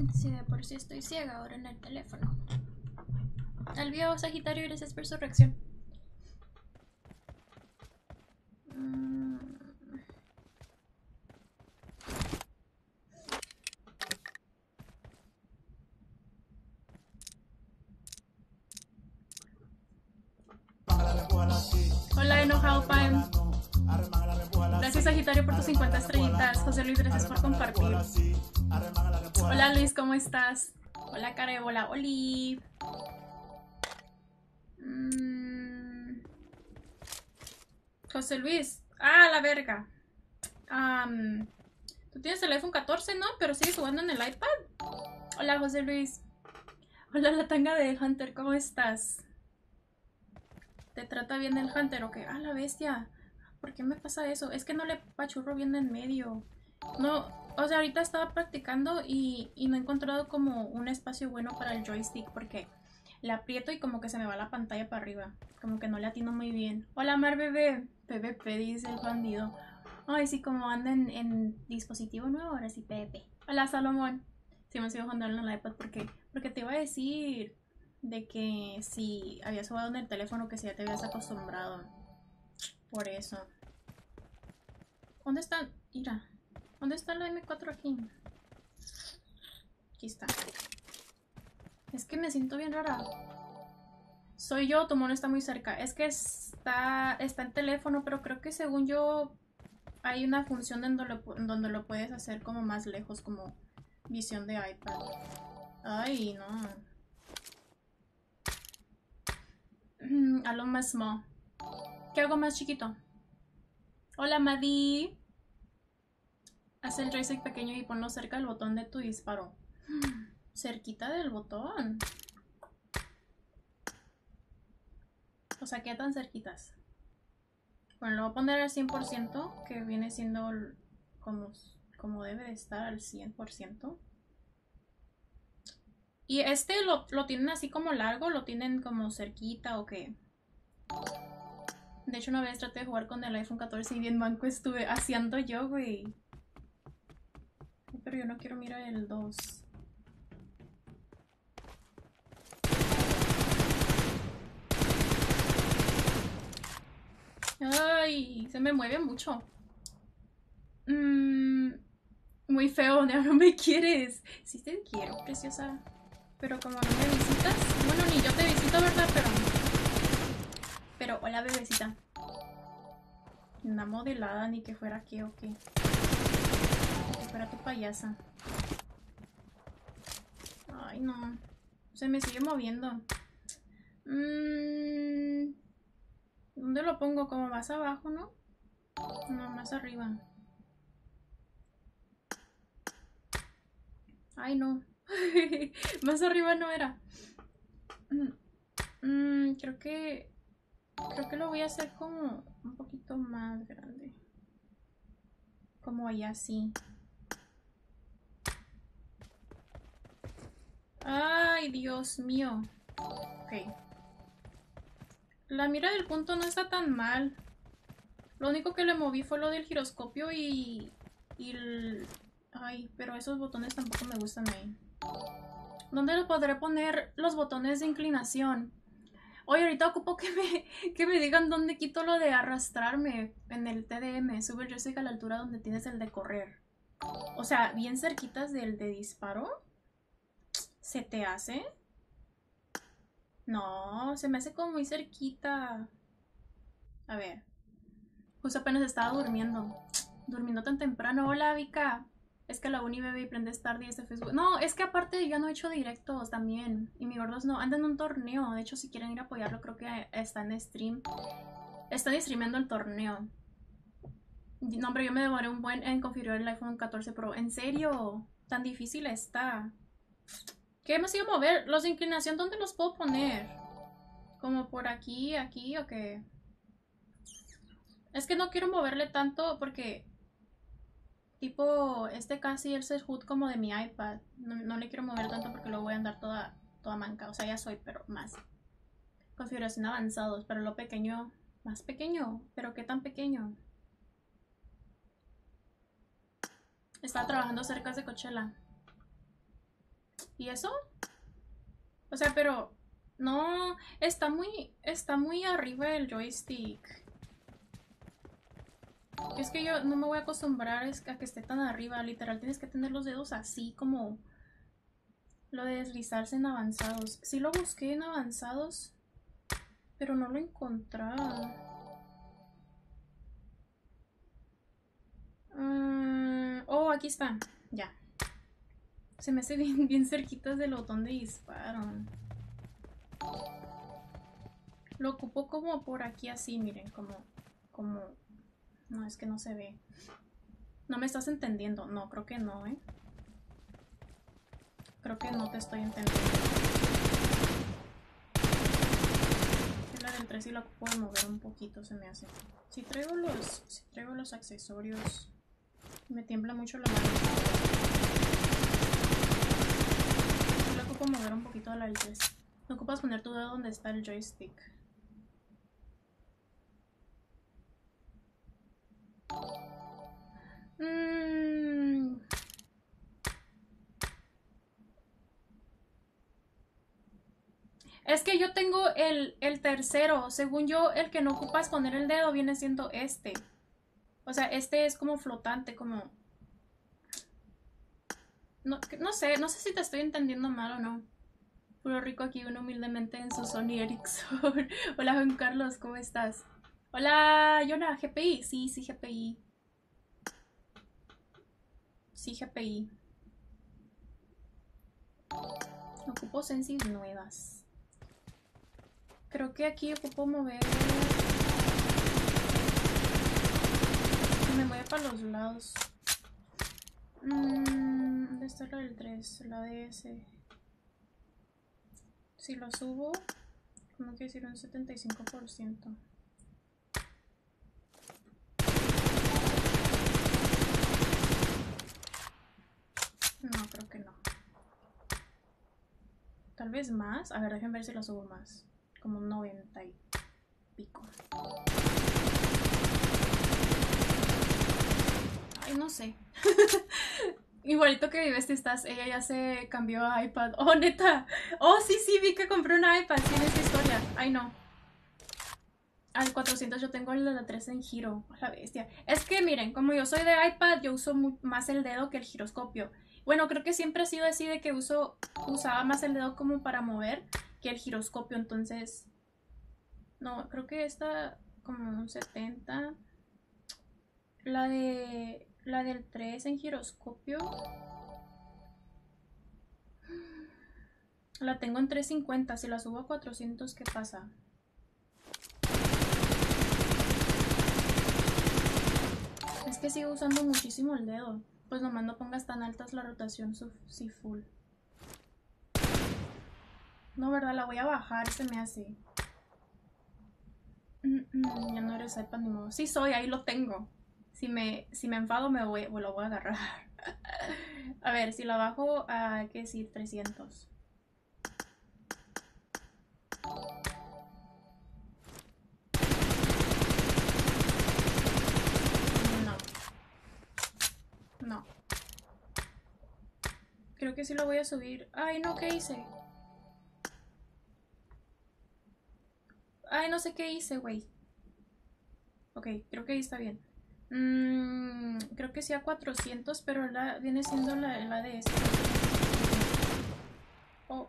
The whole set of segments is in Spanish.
Si de por sí estoy ciega ahora en el teléfono. Al viejo Sagitario, gracias por su reacción. Hola, enojado Pime. Gracias Sagitario por tus 50 estrellitas. José Luis, gracias por compartir. Hola Luis, ¿cómo estás? Hola Carebola, Oli. José Luis. Ah, la verga. Tú tienes el iPhone 14, ¿no? Pero sigues jugando en el iPad. Hola José Luis. Hola la tanga de Hunter, ¿cómo estás? ¿Te trata bien el Hunter o qué? Ah, la bestia. ¿Por qué me pasa eso? Es que no le pachurro bien en medio. No, o sea, ahorita estaba practicando y no he encontrado como un espacio bueno para el joystick porque le aprieto y como que se me va la pantalla para arriba. Como que no le atino muy bien. Hola, Mar bebé. PvP, dice el bandido. Ay, sí, como anda en dispositivo nuevo, ahora sí, PvP. Hola, Salomón. Sí, me sigo jugando en el iPad porque te iba a decir de que si habías jugado en el teléfono que si ya te habías acostumbrado. Por eso. ¿Dónde está? Mira. ¿Dónde está la M4 aquí? Aquí está. Es que me siento bien rara. Soy yo, tu mono está muy cerca. Es que está en teléfono, pero creo que según yo hay una función en donde lo puedes hacer como más lejos, como visión de iPad. Ay, no. A lo más small. ¿Qué hago más chiquito? Hola, Madi. Haz el joystick pequeño y ponlo cerca del botón de tu disparo. Cerquita del botón. O sea, ¿qué tan cerquitas? Bueno, lo voy a poner al 100%, que viene siendo como debe de estar al 100%. Y este lo tienen así como largo, lo tienen como cerquita o qué. De hecho, una vez traté de jugar con el iPhone 14 y bien manco estuve haciendo yo, güey. Pero yo no quiero mirar el 2. Ay, se me mueve mucho. Muy feo, ya no me quieres. Sí te quiero, preciosa. Pero como no me visitas, bueno, ni yo te visito, ¿verdad? Pero hola, bebecita. Una modelada, ni que fuera qué o qué. Ni que fuera tu payasa. Ay, no. Se me sigue moviendo. ¿Dónde lo pongo? Como más abajo, ¿no? No, más arriba. Ay, no. Más arriba no era. Creo que lo voy a hacer como un poquito más grande. Como allá así. Ay, Dios mío. Ok. La mira del punto no está tan mal. Lo único que le moví fue lo del giroscopio y el... Ay, pero esos botones tampoco me gustan ahí. ¿Dónde le podré poner los botones de inclinación? Oye, ahorita ocupo que me digan dónde quito lo de arrastrarme en el TDM. Sube el joystick a la altura donde tienes el de correr. O sea, bien cerquitas del de disparo. ¿Se te hace? No, se me hace como muy cerquita. A ver. Justo apenas estaba durmiendo. Durmiendo tan temprano. Hola, Vika. Es que la uni bebé y prendes tarde y este Facebook. No, es que aparte yo no he hecho directos también. Y mi gordos no. Anda en un torneo. De hecho, si quieren ir a apoyarlo, creo que está en stream. Están streameando el torneo. No, hombre, yo me demoré un buen en configurar el iPhone 14 Pro. ¿En serio? Tan difícil está. ¿Qué me sigo mover? Los de inclinación, ¿dónde los puedo poner? ¿Como por aquí, aquí o qué? Es que no quiero moverle tanto porque tipo, casi es el HUD como de mi iPad. No le quiero mover tanto porque luego voy a andar toda manca. O sea, ya soy, pero más. Configuración avanzados, pero lo pequeño, más pequeño. ¿Pero qué tan pequeño? Estaba trabajando cerca de Coachella. ¿Y eso? O sea, pero no, está muy arriba el joystick. Es que yo no me voy a acostumbrar a que esté tan arriba. Literal, tienes que tener los dedos así como lo de deslizarse en avanzados. Sí lo busqué en avanzados, pero no lo encontraba. Oh, aquí está. Ya. Se me hace bien cerquitas del botón de disparo. Lo ocupo como por aquí así, miren, como... No, es que no se ve. ¿No me estás entendiendo? No, creo que no, ¿eh? Creo que no te estoy entendiendo. La del 3 sí la puedo mover un poquito, se me hace. Si traigo los accesorios, me tiembla mucho la mano. Sí la ocupo mover un poquito a la del 3. No ocupas poner tu dedo donde está el joystick. Es que yo tengo el tercero. Según yo, el que no ocupas poner el dedo viene siendo este. O sea, este es como flotante, como... No sé si te estoy entendiendo mal o no. Puro rico aquí, uno humildemente en su Sony Ericsson. Hola Juan Carlos, ¿cómo estás? Hola, Yona, GPI. Sí, GPI. Sí, GPI. Ocupo sensis nuevas. Creo que aquí ocupo mover... Me mueve para los lados. ¿Dónde está la del 3? La DS. Si lo subo, como que decir un 75%. No, creo que no. Tal vez más. A ver, déjenme ver si lo subo más. Como un 90 y pico. Ay, no sé. Igualito que Vivesti estás, ella ya se cambió a iPad. Oh, neta. Oh, sí, vi que compró una iPad. Tiene esa historia. Ay, no. Al 400 yo tengo el de la 3 en giro. La bestia. Es que miren, como yo soy de iPad, yo uso más el dedo que el giroscopio. Bueno, creo que siempre ha sido así de que usaba más el dedo como para mover que el giroscopio. Entonces, no, creo que esta como un 70. La del 3 en giroscopio la tengo en 350. Si la subo a 400, ¿qué pasa? Es que sigo usando muchísimo el dedo. Pues nomás no pongas tan altas la rotación, sí, full. No, ¿verdad? La voy a bajar, se me hace. Ya no eres iPad ni modo. Sí soy, ahí lo tengo. Si me enfado lo voy a agarrar. A ver, si la bajo a, ¿qué decir? 300. No. Creo que sí lo voy a subir. Ay, no, ¿qué hice? Ay, no sé qué hice, güey. Ok, creo que ahí está bien. Creo que sí a 400, pero viene siendo la de esta. Oh.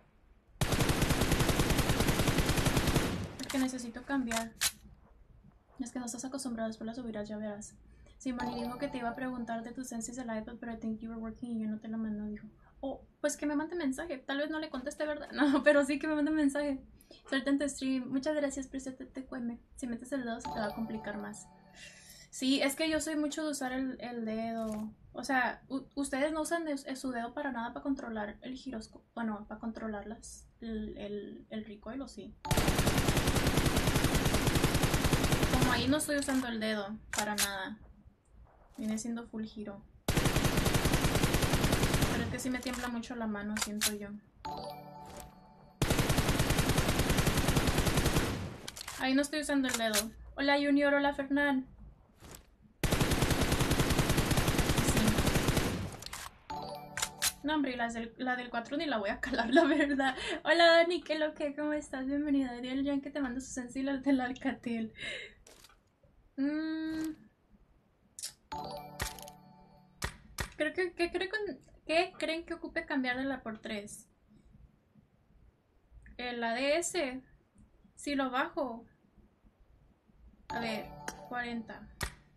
Porque necesito cambiar. Es que no estás acostumbrado, después la subirás, ya verás. Simón dijo que te iba a preguntar de tus senses del iPad, pero I think you were working y yo no te lo mandó, dijo. Oh, pues que me mande mensaje. Tal vez no le conteste, ¿verdad? No, pero sí que me mande mensaje. Suelta en tu stream. Muchas gracias, Preset, te cueme. Si metes el dedo se te va a complicar más. Sí, es que yo soy mucho de usar el dedo. O sea, ustedes no usan su dedo para nada para controlar el giroscopio. Bueno, para controlar el recoil, o sí. Como ahí no estoy usando el dedo para nada. Viene siendo full giro. Pero es que sí me tiembla mucho la mano, siento yo. Ahí no estoy usando el dedo. Hola Junior, hola Fernán. No, hombre, la del 4 ni la voy a calar, la verdad. Hola, Dani, ¿qué lo que? ¿Cómo estás? Bienvenida. Ariel Jan que te mando su sencillo del Alcatel. Creo que, ¿qué creen que ocupe cambiar de la por 3? El ADS. Si lo bajo. A ver, 40.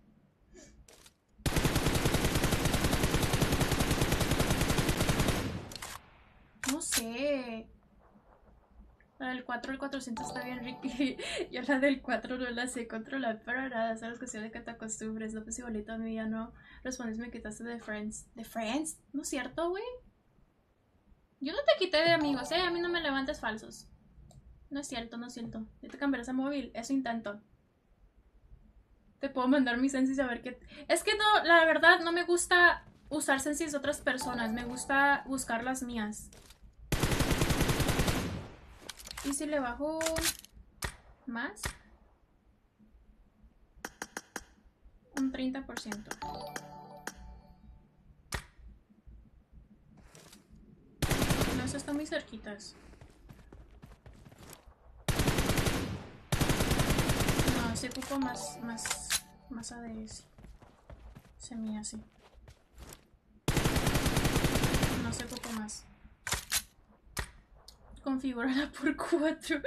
No sé. La del 4, el 400 está bien Ricky. Yo la del 4 no la sé controlar para nada. Sabes cuestión de que te acostumbres. No, pues igualito a mí ya no respondes, me quitaste de Friends. ¿De Friends? ¿No es cierto, güey? Yo no te quité de amigos, A mí no me levantes falsos. No es cierto, no es cierto. Ya te cambiarás a móvil. Eso intento. Te puedo mandar mis sensis a ver qué... Es que no, la verdad no me gusta usar sensis de otras personas. Me gusta buscar las mías. ¿Y si le bajo más? Un 30%. No, eso está muy cerquitas. No, se ocupa más ADS. Se me así. No se ocupa más. Configúrala por 4.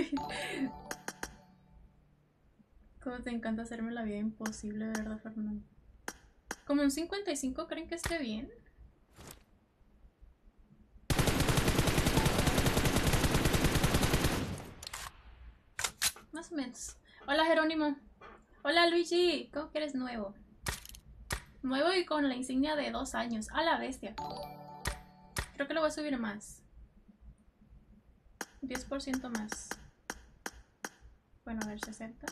Como te encanta hacerme la vida imposible, de verdad, Fernando. Como un 55, ¿creen que esté bien? Más o menos. Hola, Jerónimo. Hola, Luigi. ¿Cómo que eres nuevo? Nuevo y con la insignia de 2 años. A la bestia. Creo que lo voy a subir más. 10% más. Bueno, a ver, 60.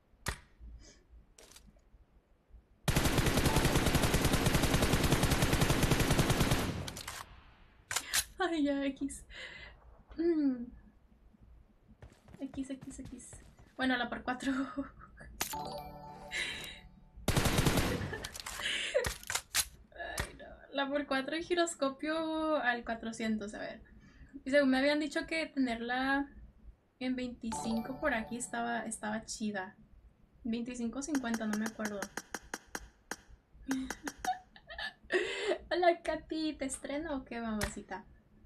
Ay, ya, X. X. Bueno, la por 4. Ay, no. La por 4 y giroscopio al 400, a ver. Y según me habían dicho que tenerla en 25 por aquí estaba chida. 25-50, no me acuerdo. Hola, Katy, ¿te estreno o qué, mamacita?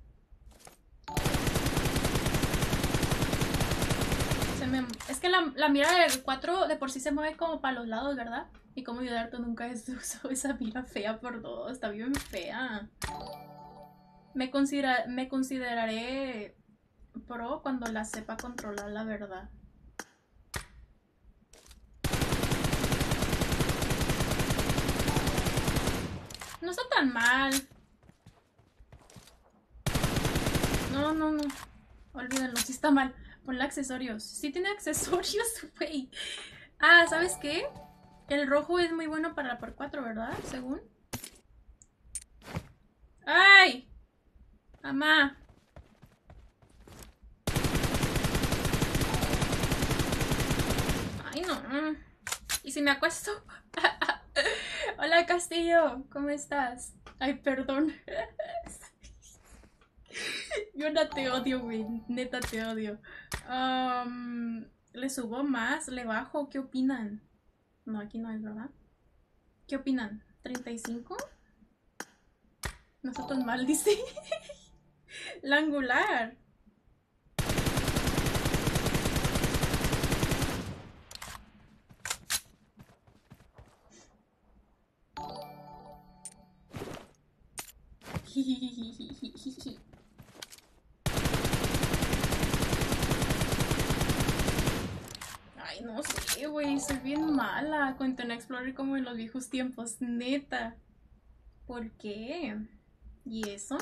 Es que la mira del 4 de por sí se mueve como para los lados, ¿verdad? Y como ayudarte nunca usó esa mira fea por todo. Está bien fea. Me consideraré pro cuando la sepa controlar, la verdad. No está tan mal. No. Olvídalo, sí está mal. Ponle accesorios. Sí tiene accesorios, güey. Ah, ¿sabes qué? El rojo es muy bueno para la por 4, ¿verdad? Según. ¡Ay! Mamá. Ay, no. ¿Y si me acuesto? Hola, Castillo. ¿Cómo estás? Ay, perdón. Yo no te odio, güey. Neta te odio. ¿Le subo más? ¿Le bajo? ¿Qué opinan? No, aquí no es, ¿verdad? ¿Qué opinan? ¿35? No está tan mal, dice. La angular. Ay, no sé, güey. Soy bien mala con Internet Explorer como en los viejos tiempos. Neta. ¿Por qué? ¿Y eso?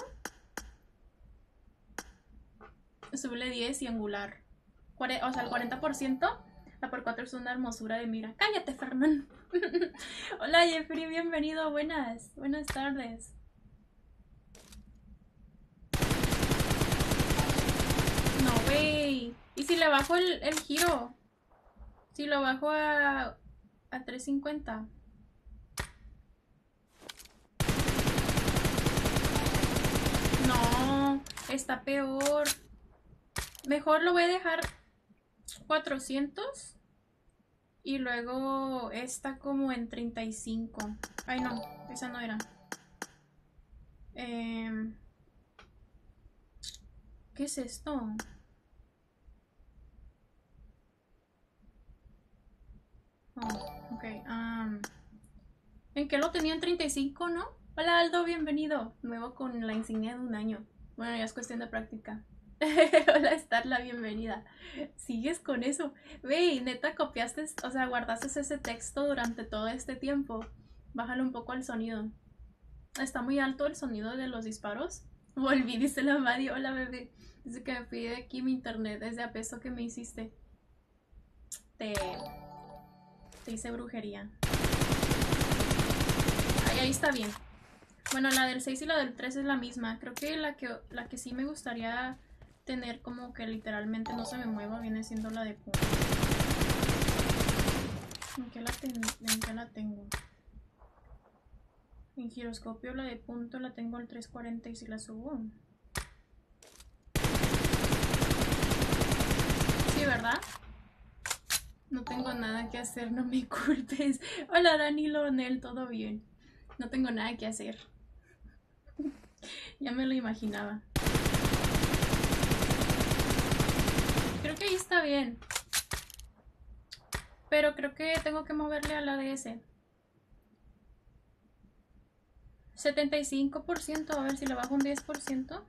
Subirle 10 y angular. O sea, el 40%. La por 4 es una hermosura de mira. Cállate, Fernán. Hola, Jeffrey. Bienvenido. Buenas tardes. No, güey. ¿Y si le bajo el giro? Si lo bajo a 350. Está peor. Mejor lo voy a dejar 400. Y luego está como en 35. Ay, no, esa no era. ¿Qué es esto? Oh, ok. ¿En qué lo tenía en 35, no? Hola Aldo, bienvenido. Nuevo con la insignia de un año. Bueno, ya es cuestión de práctica. Hola Starla, bienvenida. ¿Sigues con eso? Ve, neta copiaste, o sea, guardaste ese texto durante todo este tiempo. Bájale un poco al sonido. Está muy alto el sonido de los disparos. Volví, dice la Mari. Hola bebé. Dice que me fui de aquí mi internet desde a peso que me hiciste. Te hice brujería. Ahí está bien. Bueno, la del 6 y la del 3 es la misma. Creo que la que sí me gustaría tener como que literalmente no se me mueva viene siendo la de punto. ¿En qué la tengo? En giroscopio la de punto la tengo al 340 y si la subo. Sí, ¿verdad? No tengo nada que hacer, no me culpes. Hola Dani Lonel, ¿todo bien? No tengo nada que hacer. Ya me lo imaginaba. Creo que ahí está bien. Pero creo que tengo que moverle a la DS. 75%, a ver si le bajo un 10%.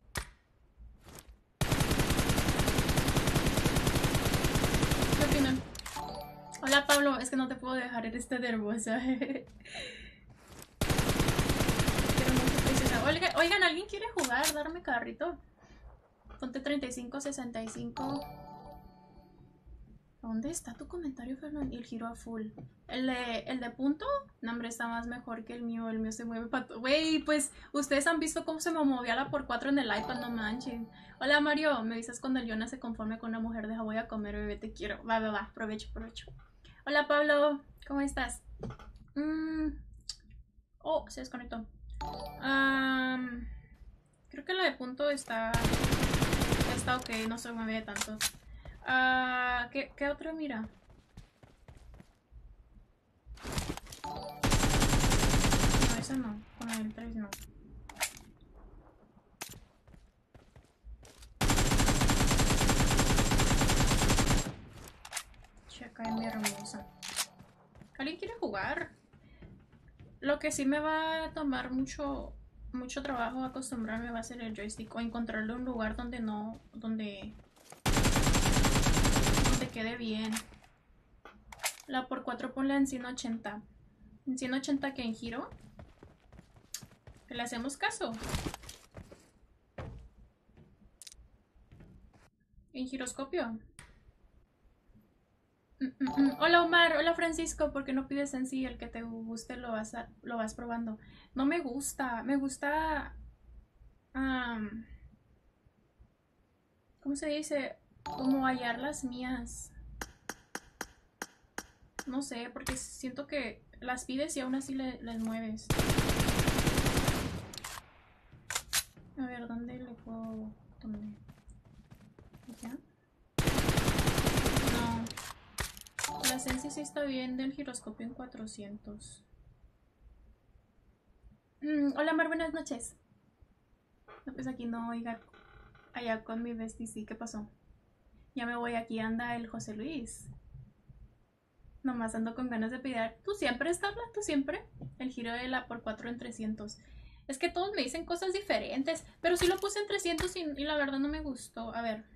¿Qué opinan? Hola Pablo, es que no te puedo dejar, eres tan hermosa. Quiero mucho, princesa. Oigan, ¿alguien quiere jugar? Darme carrito. Ponte 35, 65. ¿Dónde está tu comentario, Fernando? Y el giro a full. El de punto, no, hombre, está más mejor que el mío. El mío se mueve para... Wey, pues, ustedes han visto cómo se me movía la por 4 en el iPad, no manchen. Hola, Mario. Me dices cuando el Jonah se conforme con una mujer. Deja, voy a comer, bebé, te quiero. Va. Provecho. Hola, Pablo. ¿Cómo estás? Oh, se desconectó. Creo que la de punto está ok, no se mueve tanto. ¿Qué otro mira? No, esa no. Con el 3 no. Checa, mi hermosa. ¿Alguien quiere jugar? Lo que sí me va a tomar mucho trabajo acostumbrarme va a ser el joystick o encontrarle un lugar donde quede bien. La por 4 ponla en 180. En 180 que en giro. ¿Que le hacemos caso? En giroscopio. Hola Omar, hola Francisco, ¿por qué no pides en sí el que te guste lo vas probando? No me gusta, me gusta ¿cómo se dice? Como hallar las mías. No sé, porque siento que las pides y aún así les mueves. A ver, ¿dónde le puedo...? ¿Dónde? ¿Ya? No. La Sensi sí está bien del giroscopio en 400. Hola Mar, buenas noches. No, pues aquí no, oiga. Allá con mi bestie, sí, ¿qué pasó? Ya me voy, aquí anda el José Luis. Nomás ando con ganas de pedir. ¿Tú siempre, Starla? ¿Tú siempre? El giro de la por 4 en 300. Es que todos me dicen cosas diferentes. Pero sí lo puse en 300 y la verdad no me gustó. A ver.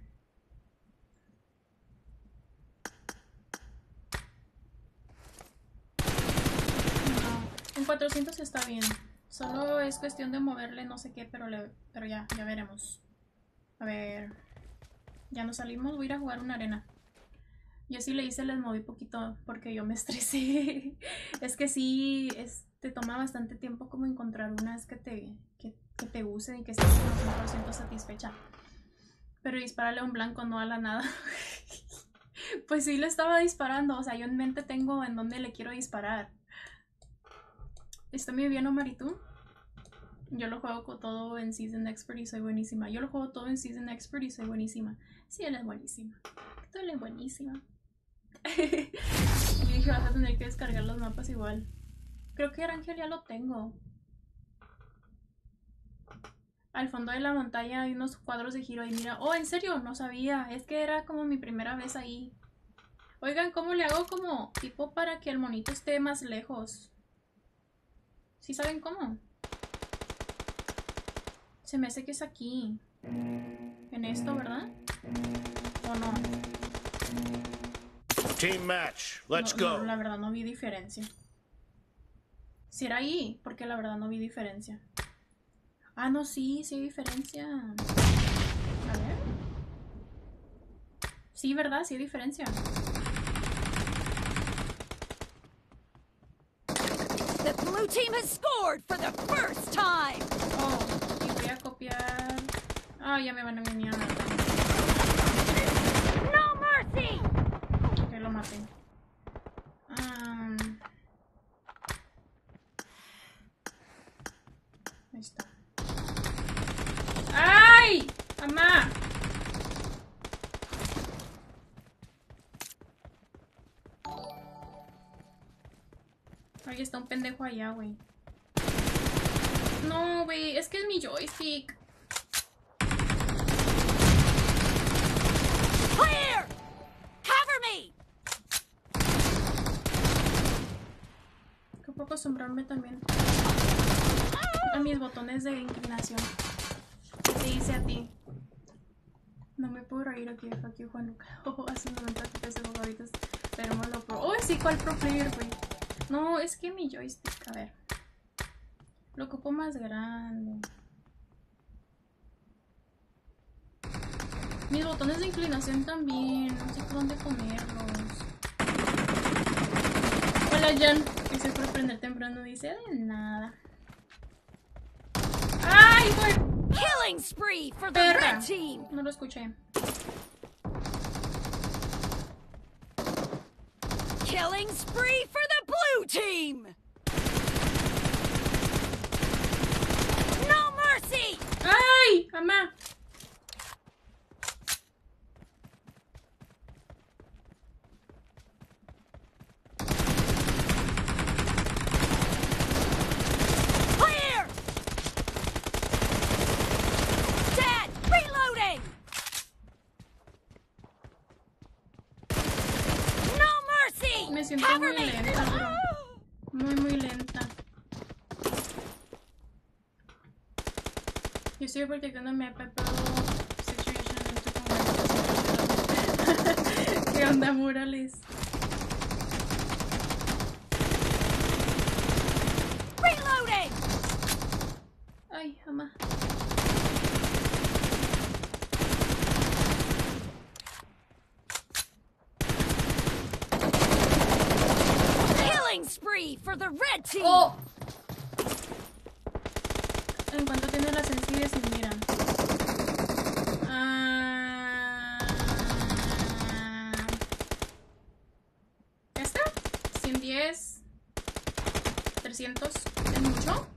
No, en 400 está bien. Solo es cuestión de moverle no sé qué, pero ya veremos. A ver. Ya nos salimos, voy a ir a jugar una arena. Yo sí le hice, les moví poquito porque yo me estresé. Es que sí, te toma bastante tiempo como encontrar unas que te usen y que estés como 100% satisfecha. Pero dispararle a un blanco, no a la nada. Pues sí le estaba disparando, o sea, yo en mente tengo en dónde le quiero disparar. ¿Está muy bien, Omar? ¿Y tú? Yo lo juego todo en Season Expert y soy buenísima. Yo lo juego todo en Season Expert y soy buenísima. Sí, él es buenísima. Tú él es buenísima. Yo dije, vas a tener que descargar los mapas igual. Creo que Arangel ya lo tengo. Al fondo de la montaña hay unos cuadros de giro ahí, mira. Oh, ¿en serio? No sabía. Es que era como mi primera vez ahí. Oigan, ¿cómo le hago como tipo para que el monito esté más lejos? ¿Sí saben cómo? Se me hace que es aquí. En esto, ¿verdad? ¿O no? Team match. Let's go. No, la verdad no vi diferencia. Si era ahí, porque la verdad no vi diferencia. Ah, no, sí hay diferencia. A ver. Sí, ¿verdad? Sí hay diferencia. The blue team has scored for the first time. Oh, y voy a copiar. Ah, ya me van a venir a matar. No mercy. Que lo maten. Ahí está. ¡Ay! ¡Mamá! Ahí está un pendejo allá, güey. No, güey, es que es mi joystick. Clear. Cover me. Que puedo acostumbrarme también a mis botones de inclinación. ¿Qué te hice a ti? No me puedo reír aquí, Juan Luca. Hace un momento que ese juego ahorita esperemos lo pro. Oh, sí, ¿cuál pro player, güey? No, es que mi joystick, a ver. Lo ocupo más grande. Mis botones de inclinación también. No sé por dónde ponerlos. Hola, Jan. Gracias por aprender temprano. Dice de nada. ¡Ay, güey! Killing spree for the Perra. red team. No lo escuché. Killing spree for the blue team. No mercy. ¡Ay, mamá! Clear. Dead. Reloading. No mercy. Me siento Cover muy me. lenta, bro. Muy lenta. Yo estoy practicando mi iPad Pro Situation en tu. ¿Qué onda, Morales? Reloading. Ay, mamá. Killing spree for the red team. ¡Oh! En cuanto tiene las sencillas y mira. ¿Esta? 110. 300. ¿Es mucho?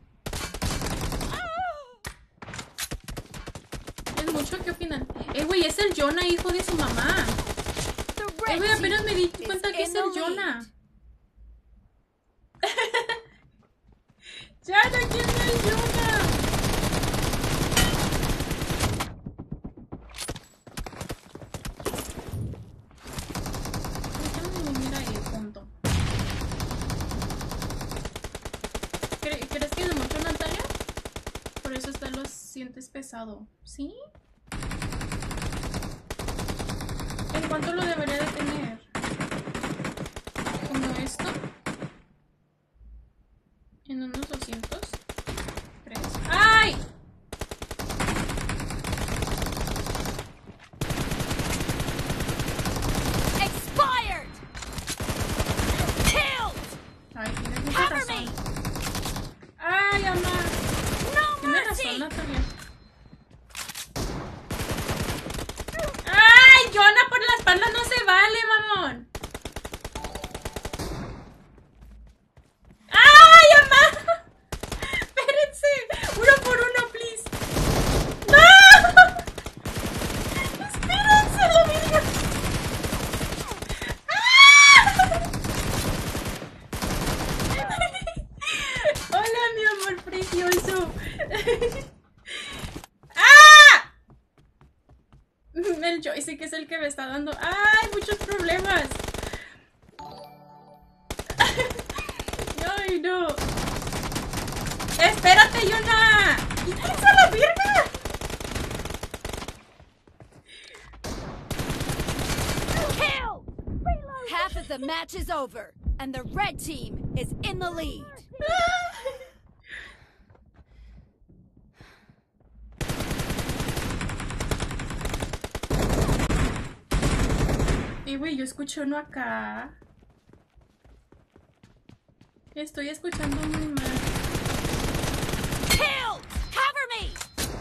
¿Es mucho? ¿Qué opinan? Güey, es el Jonah, hijo de su mamá. The red Güey, apenas me di team cuenta is que in es the el lead. Jonah. ¡Ya, no quiero el Jonah! Déjame venir ahí, punto. ¿Crees que es mucho, Natalia? Por eso lo sientes pesado. ¿Sí? ¿En cuánto lo debería de tener? ¿Como esto? ¿En unos 200? ¿Crees? ¡Ay! Expired. Killed. Ay, tienes mucha Cover razón. me. ¡Ay, mamá! No Tienes mercy. razón, Natalia. ¡Ay, Jonah, por la espalda no es el que me está dando... ¡Ay! Muchos problemas. ¡Ay, no! ¡Espérate, Yona! ¡Quítales a la verga! Kill! Half of the match is over, and the red team is in the lead. Y güey, yo escucho uno acá. Estoy escuchando muy mal. Kill! Cover me!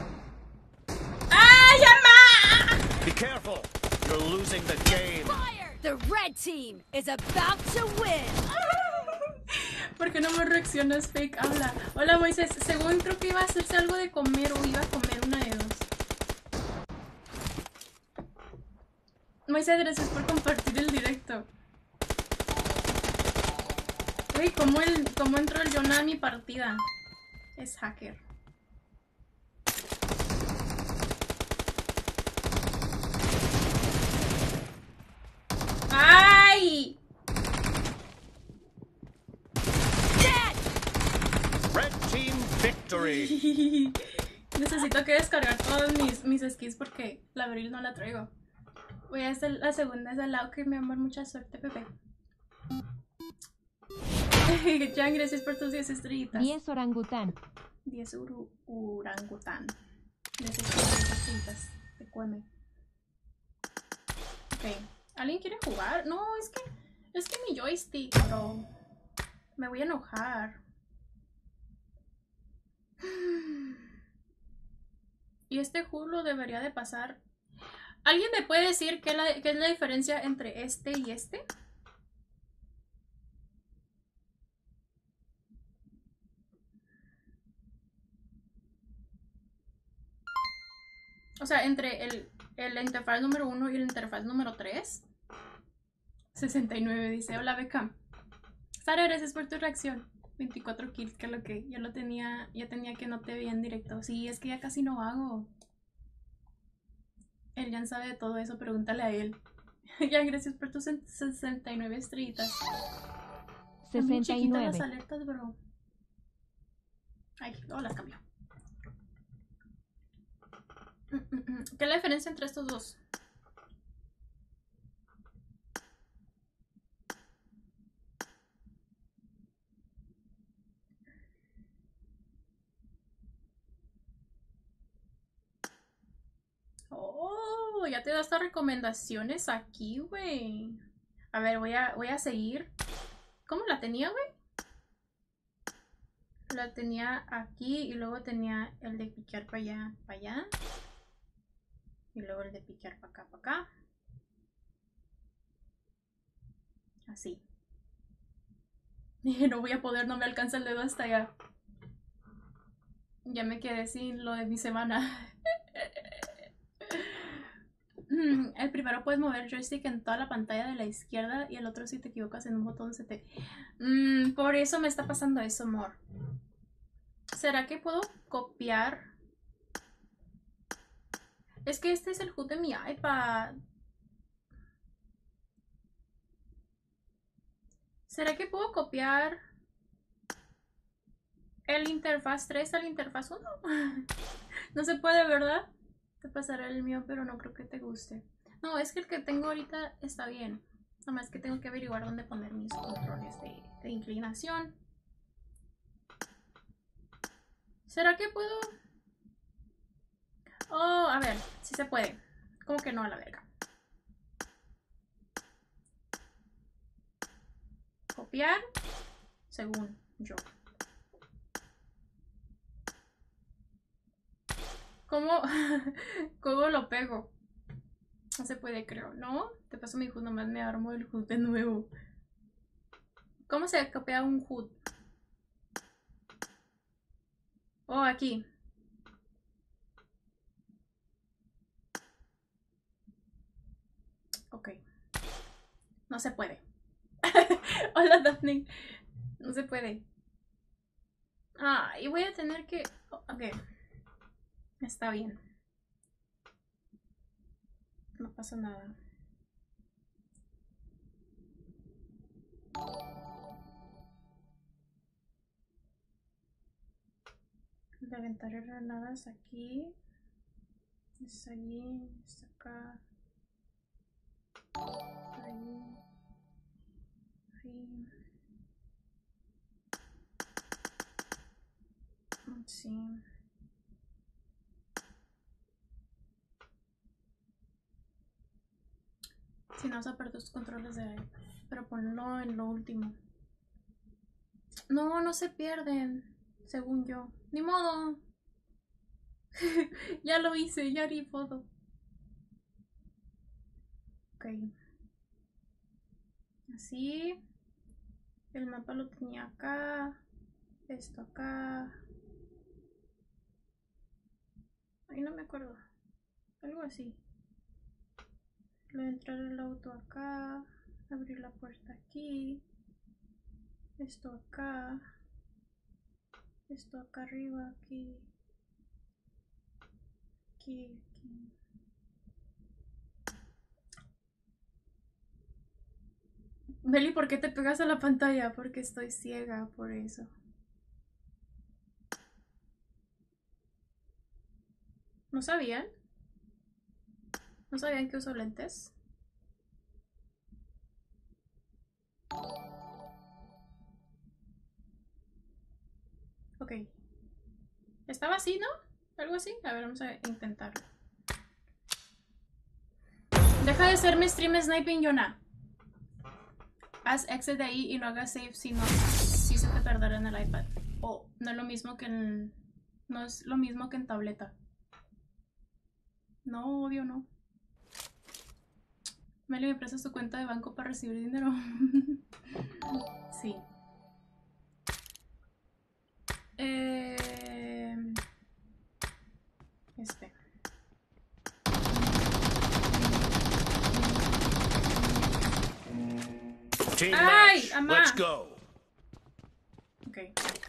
¡Ay, ama! Be careful. You're losing the game. Fire! The red team is about to win. ¿Por qué no me reaccionas, fake? Habla. Hola, Moisés. Según creo que iba a hacerse algo de comer o iba a comer una de dos. Moisés, gracias por compartir el directo. Uy, ¿cómo entró el Jonah a mi partida? Es hacker. ¡Ay! Red team victory. Necesito que descargar todos mis skins porque la abril no la traigo. Voy a hacer la segunda es al lado, que mi amor, mucha suerte, Pepe. Jan, gracias por tus 10 estrellitas. 10 orangután. 10 orangután. Gracias por tus estrellitas. Te come. Ok. ¿Alguien quiere jugar? No, es que mi joystick, bro. Me voy a enojar. Y este Hulu debería de pasar. ¿Alguien me puede decir qué es la diferencia entre este y este? O sea, entre el interfaz número 1 y el interfaz número 3. 69 dice, hola Beckham. Sara, gracias por tu reacción. 24 kills, que lo que ya tenía que no te veía en directo. Sí, es que ya casi no hago. Él ya sabe de todo eso, pregúntale a él. Ya, gracias por tus 69 estrellitas. 69. Chiquitas las alertas, bro. Ay, no las cambio. ¿Qué es la diferencia entre estos dos? Oh, ya te da estas recomendaciones aquí, güey. A ver, voy a seguir. ¿Cómo la tenía, güey? La tenía aquí y luego tenía el de piquear para allá, para allá. Y luego el de piquear para acá, para acá. Así. No voy a poder, no me alcanza el dedo hasta allá. Ya me quedé sin lo de mi semana. El primero puedes mover el joystick en toda la pantalla de la izquierda y el otro, si te equivocas en un botón, se te... por eso me está pasando eso, amor. ¿Será que puedo copiar? Es que este es el HUD de mi iPad. ¿Será que puedo copiar el interfaz 3 al interfaz 1? No se puede, ¿verdad? Te pasaré el mío, pero no creo que te guste. No, es que el que tengo ahorita está bien. Nomás que tengo que averiguar dónde poner mis controles de inclinación. ¿Será que puedo? Oh, a ver, si se puede. ¿Cómo que no, a la verga? Copiar, según yo. ¿Cómo lo pego? No se puede, creo, ¿no? Te paso mi HUD, nomás me armo el HUD de nuevo. ¿Cómo se copia un HUD? Oh, aquí. Ok. No se puede. Hola, Daphne. No se puede. Ah, y voy a tener que... Ok. Está bien. No pasa nada. Le aventaré granadas aquí. Es allí, es acá. Ahí. Ahí. Sí. Si no vas a perder tus controles de aire. Pero ponlo en lo último. No, no se pierden. Según yo. Ni modo. Ya lo hice, ya ni modo. Ok. Así. El mapa lo tenía acá. Esto acá. Ay, no me acuerdo. Algo así. Voy a entrar el auto acá. Abrir la puerta aquí. Esto acá. Esto acá arriba, aquí. Aquí, aquí. Meli, ¿por qué te pegas a la pantalla? Porque estoy ciega, por eso. ¿No sabían? ¿No sabían que uso lentes? Ok. Estaba así, ¿no? Algo así. A ver, vamos a intentarlo. Deja de hacerme stream sniping, Yona. Haz exit de ahí y no hagas save si no, si se te perderá en el iPad. O no es lo mismo que en... No es lo mismo que en tableta. No, obvio no. Meli, ¿me prestas tu cuenta de banco para recibir dinero? Sí. Team Ay, match. amá. Let's go. Ok.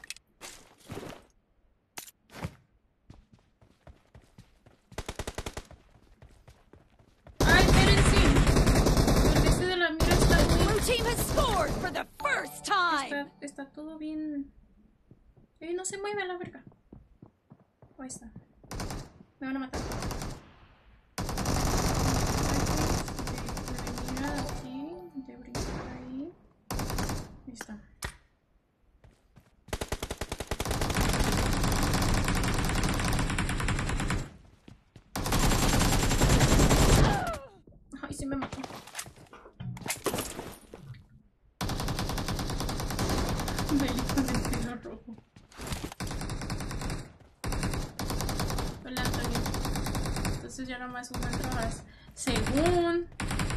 Ay, espérense. El este de la mira está The blue muy... team has scored for the first time. Está todo bien. No se mueve a la verga. Ahí está. Me van a matar. De venir aquí, de brincar ahí. Ahí está. Ay, sí me mató. Meli con el pelo rojo. Hola, Antonio. Entonces ya nomás un buen trabajo. Según...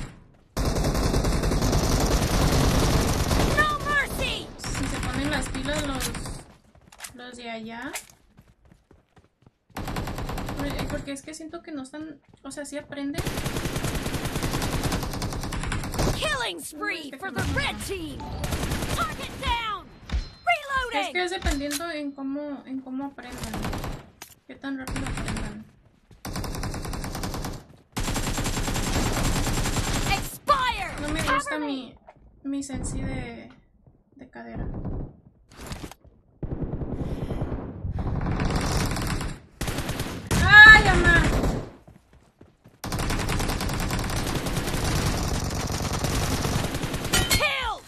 No mercy. Si se ponen las pilas los de allá. Porque es que siento que no están... O sea, sí aprenden. Killing spree for the red team. Target down. Es Reloading. que es dependiendo en cómo aprendan. Qué tan rápido aprendan. Expire. No me gusta mi sensi de cadera. ¡Ay, mamá! Killed.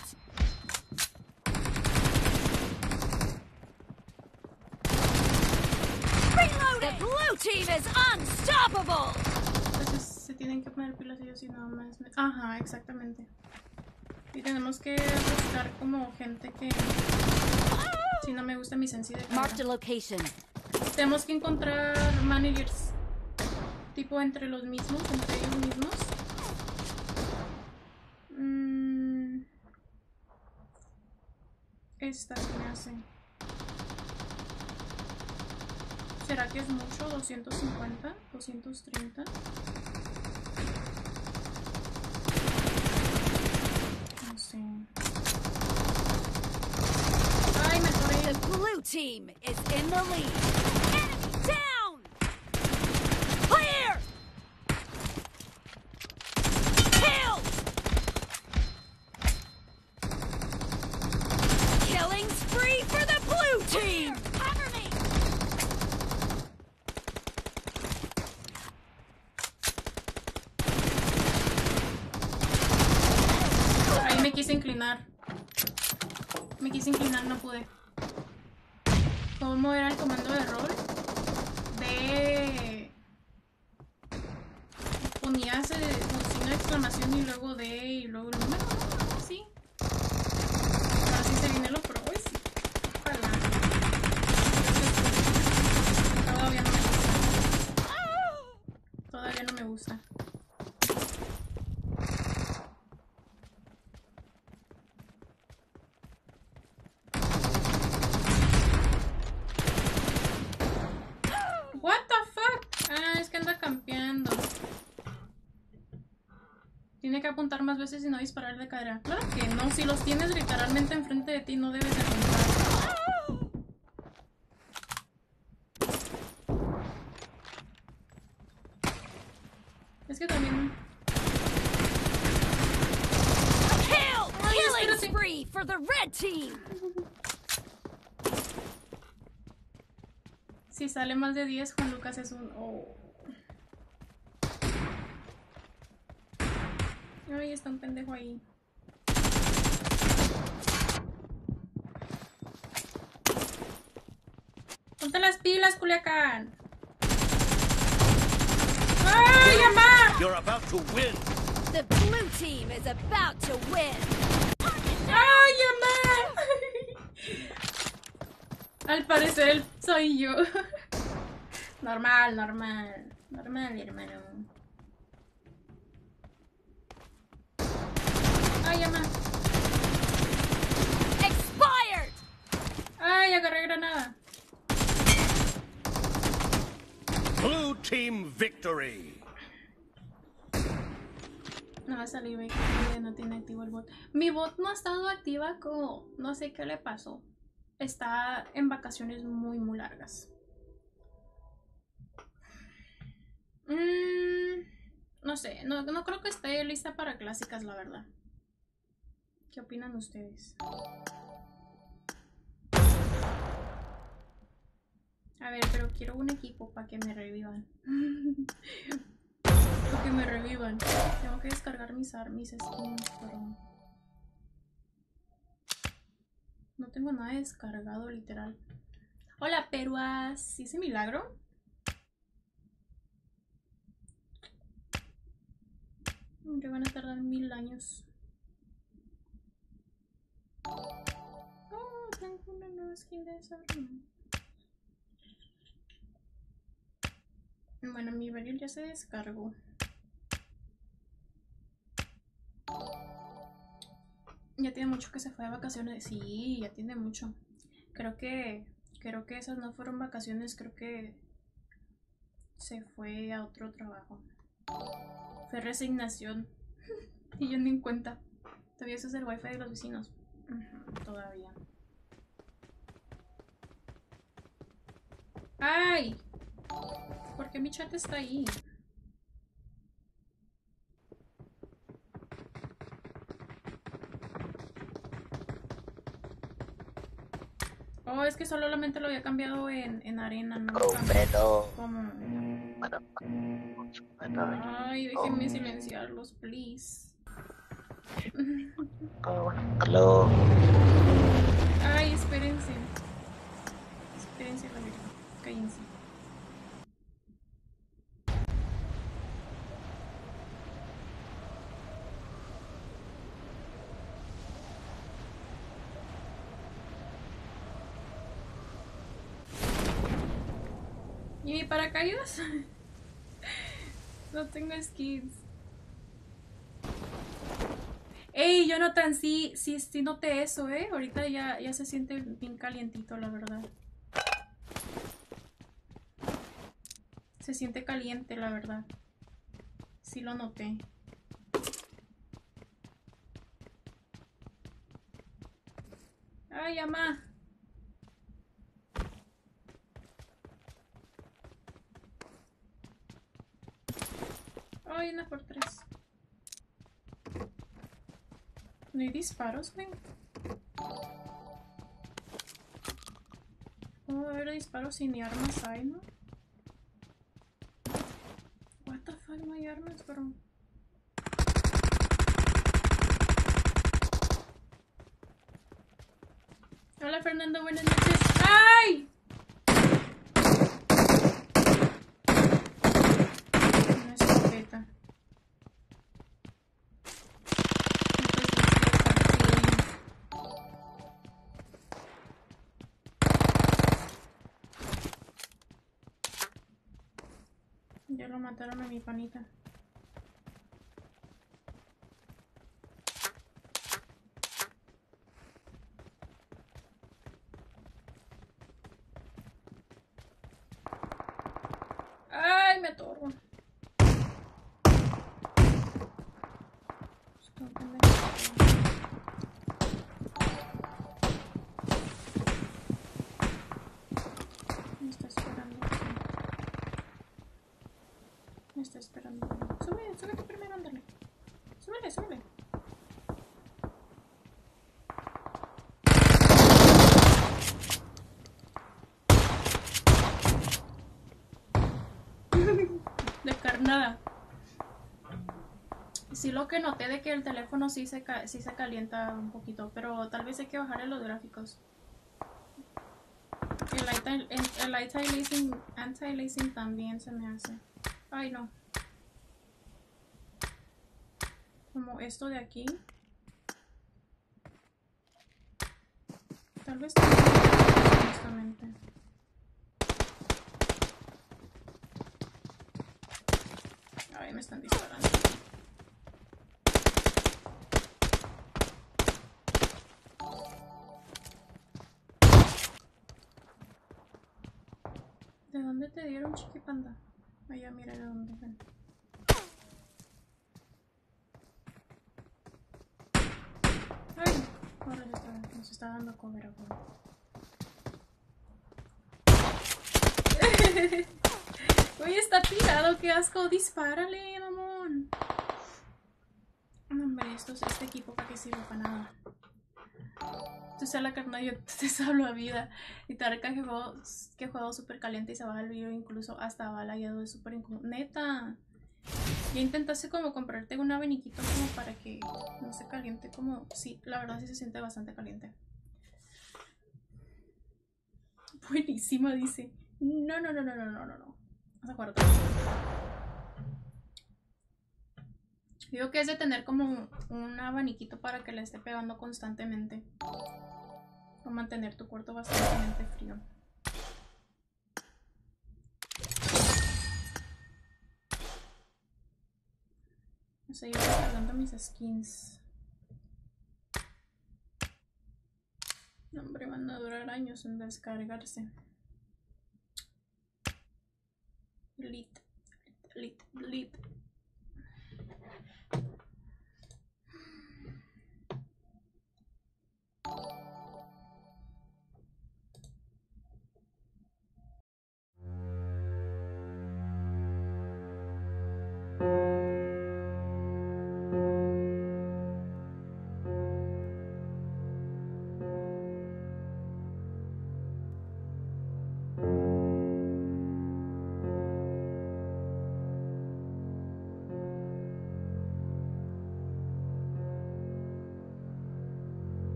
Reloading. The blue team is unstoppable. Entonces se tienen que poner pilas ellos y nada más. Ajá, exactamente. Y tenemos que buscar como gente que... Si no me gusta mi sensi de Marked a cadera. location. Tenemos que encontrar managers. Tipo entre los mismos, entre ellos mismos. Esta se me hace. ¿Será que es mucho? ¿250? ¿230? No sé. ¡Ay, me atoré! The blue team is in the lead. Enemy down. Clear. me quise inclinar. Me quise inclinar, no pude. ¿Cómo era el comando de rol? Ponías signo de exclamación y luego y luego el número. Sí. Ahora sí se viene lo pro. Uy, sí. Ojalá. Todavía no me gusta. Todavía no me gusta. What the fuck? Ah, es que anda campeando. Tiene que apuntar más veces y no disparar de cadera. Claro que no, si los tienes literalmente enfrente de ti no debes de apuntar. Es que también... Killing spree for the red team. Si sale más de 10, Juan Lucas es un... Oh. Ay, está un pendejo ahí. Ponte las pilas, Culiacán. ¡Ay, mamá! You're about to win. The blue team is about to win. ¡Ay, mamá! Al parecer soy yo. Normal, normal. Normal, hermano. Ay, mamá. Expired. Ay, agarré granada. Blue team victory. No va a salir, no tiene activo el bot. Mi bot no ha estado activa como... No sé qué le pasó. Está en vacaciones muy, muy largas. No sé, no creo que esté lista para clásicas, la verdad. ¿Qué opinan ustedes? A ver, pero quiero un equipo para que me revivan. Para que me revivan. Tengo que descargar mis skins, pero... No tengo nada descargado, literal. Hola, Peruas. ¿Hice milagro? Que van a tardar 1000 años. Oh, tengo una nueva skin de esa arma. Bueno, mi barril ya se descargó. Ya tiene mucho que se fue de vacaciones. Sí, ya tiene mucho. Creo que esas no fueron vacaciones. Creo que se fue a otro trabajo. Fue resignación. Y yo ni en cuenta. Todavía eso es el wifi de los vecinos. Todavía. ¡Ay! ¿Por qué mi chat está ahí? Oh, es que solamente lo había cambiado en arena, ¿no? Como... Ay, déjenme silenciarlos, please. Ay, espérense. Espérense, la verdad. Cállense. ¿Y mi paracaídas? No tengo skins. Ey, Jonathan, sí noté eso, ahorita ya se siente bien calientito, la verdad. Se siente caliente, la verdad. Sí lo noté. Ay, mamá. Ay, una por 3. ¿No hay disparos, ven? ¿Cómo va a haber disparos sin armas hay, no? What the fuck, no hay armas, bro. Fernando, buenas noches. ¡Ay! Una escopeta. Ya lo mataron a mi panita. ¡Ay, me atorro! Me está esperando. Me está esperando. Sube, súbete primero, ándale. Súbele, súbele. De carnada. Sí, lo que noté de que el teléfono sí se calienta un poquito, pero tal vez hay que bajarle los gráficos. El anti-aliasing también se me hace. Ay, no. Como esto de aquí. Tal vez honestamente. Ay, me están disparando. ¿De dónde te dieron, chiquipanda? Vaya, mira de dónde ven. Ay, ahora nos está dando cover, Uy, está tirado, qué asco. Dispárale, mamón. Hombre, este equipo para qué sirve, para nada. Tú sabes la carnal, yo te salvo la vida. Y Tarka que juego súper caliente y se baja el video, incluso hasta bala ya es súper incómodo. Neta. Ya intentaste como comprarte un abaniquito como para que no se caliente como... Sí, la verdad sí se siente bastante caliente. Buenísima, dice. No. Vamos a jugar otra vez. Digo que es de tener como un abaniquito para que le esté pegando constantemente. O mantener tu cuarto bastante frío. Voy a seguir descargando mis skins. No, hombre, van a durar años en descargarse. Lit.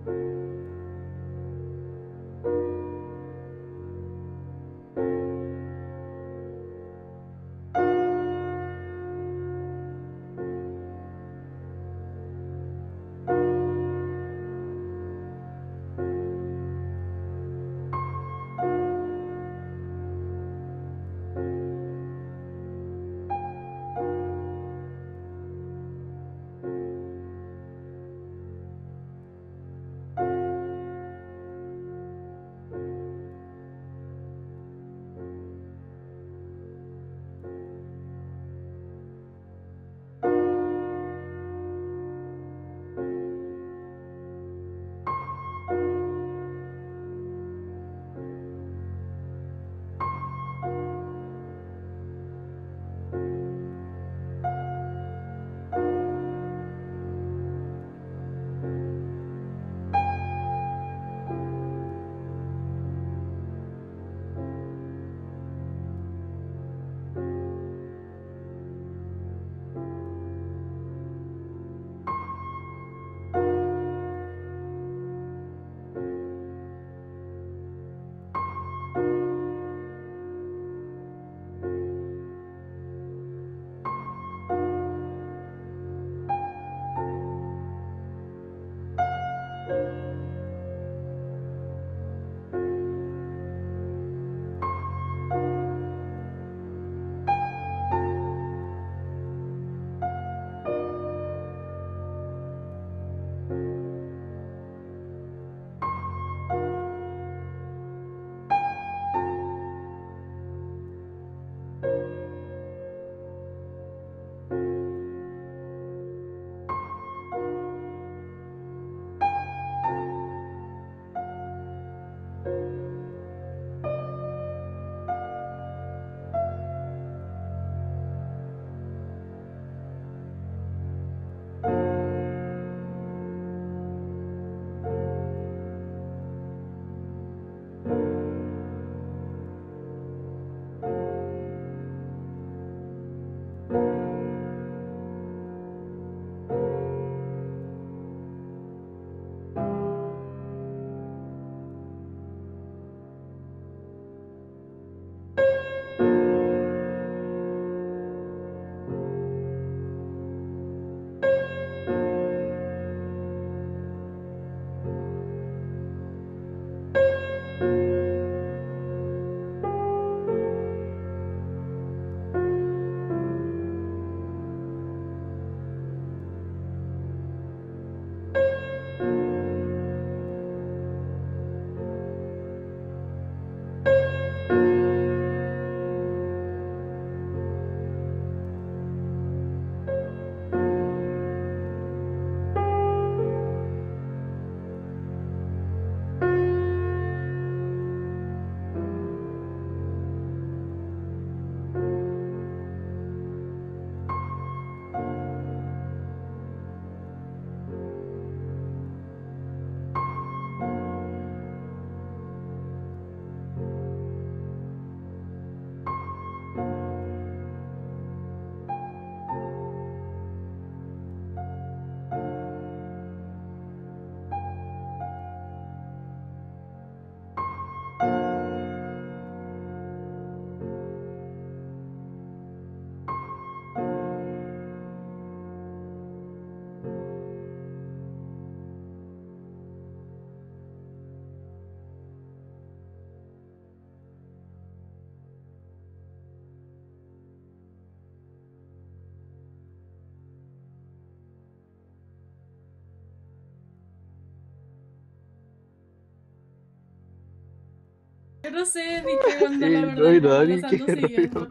Yo no sé ni qué onda, la No hay verdad, nadie, los ando qué siguiendo.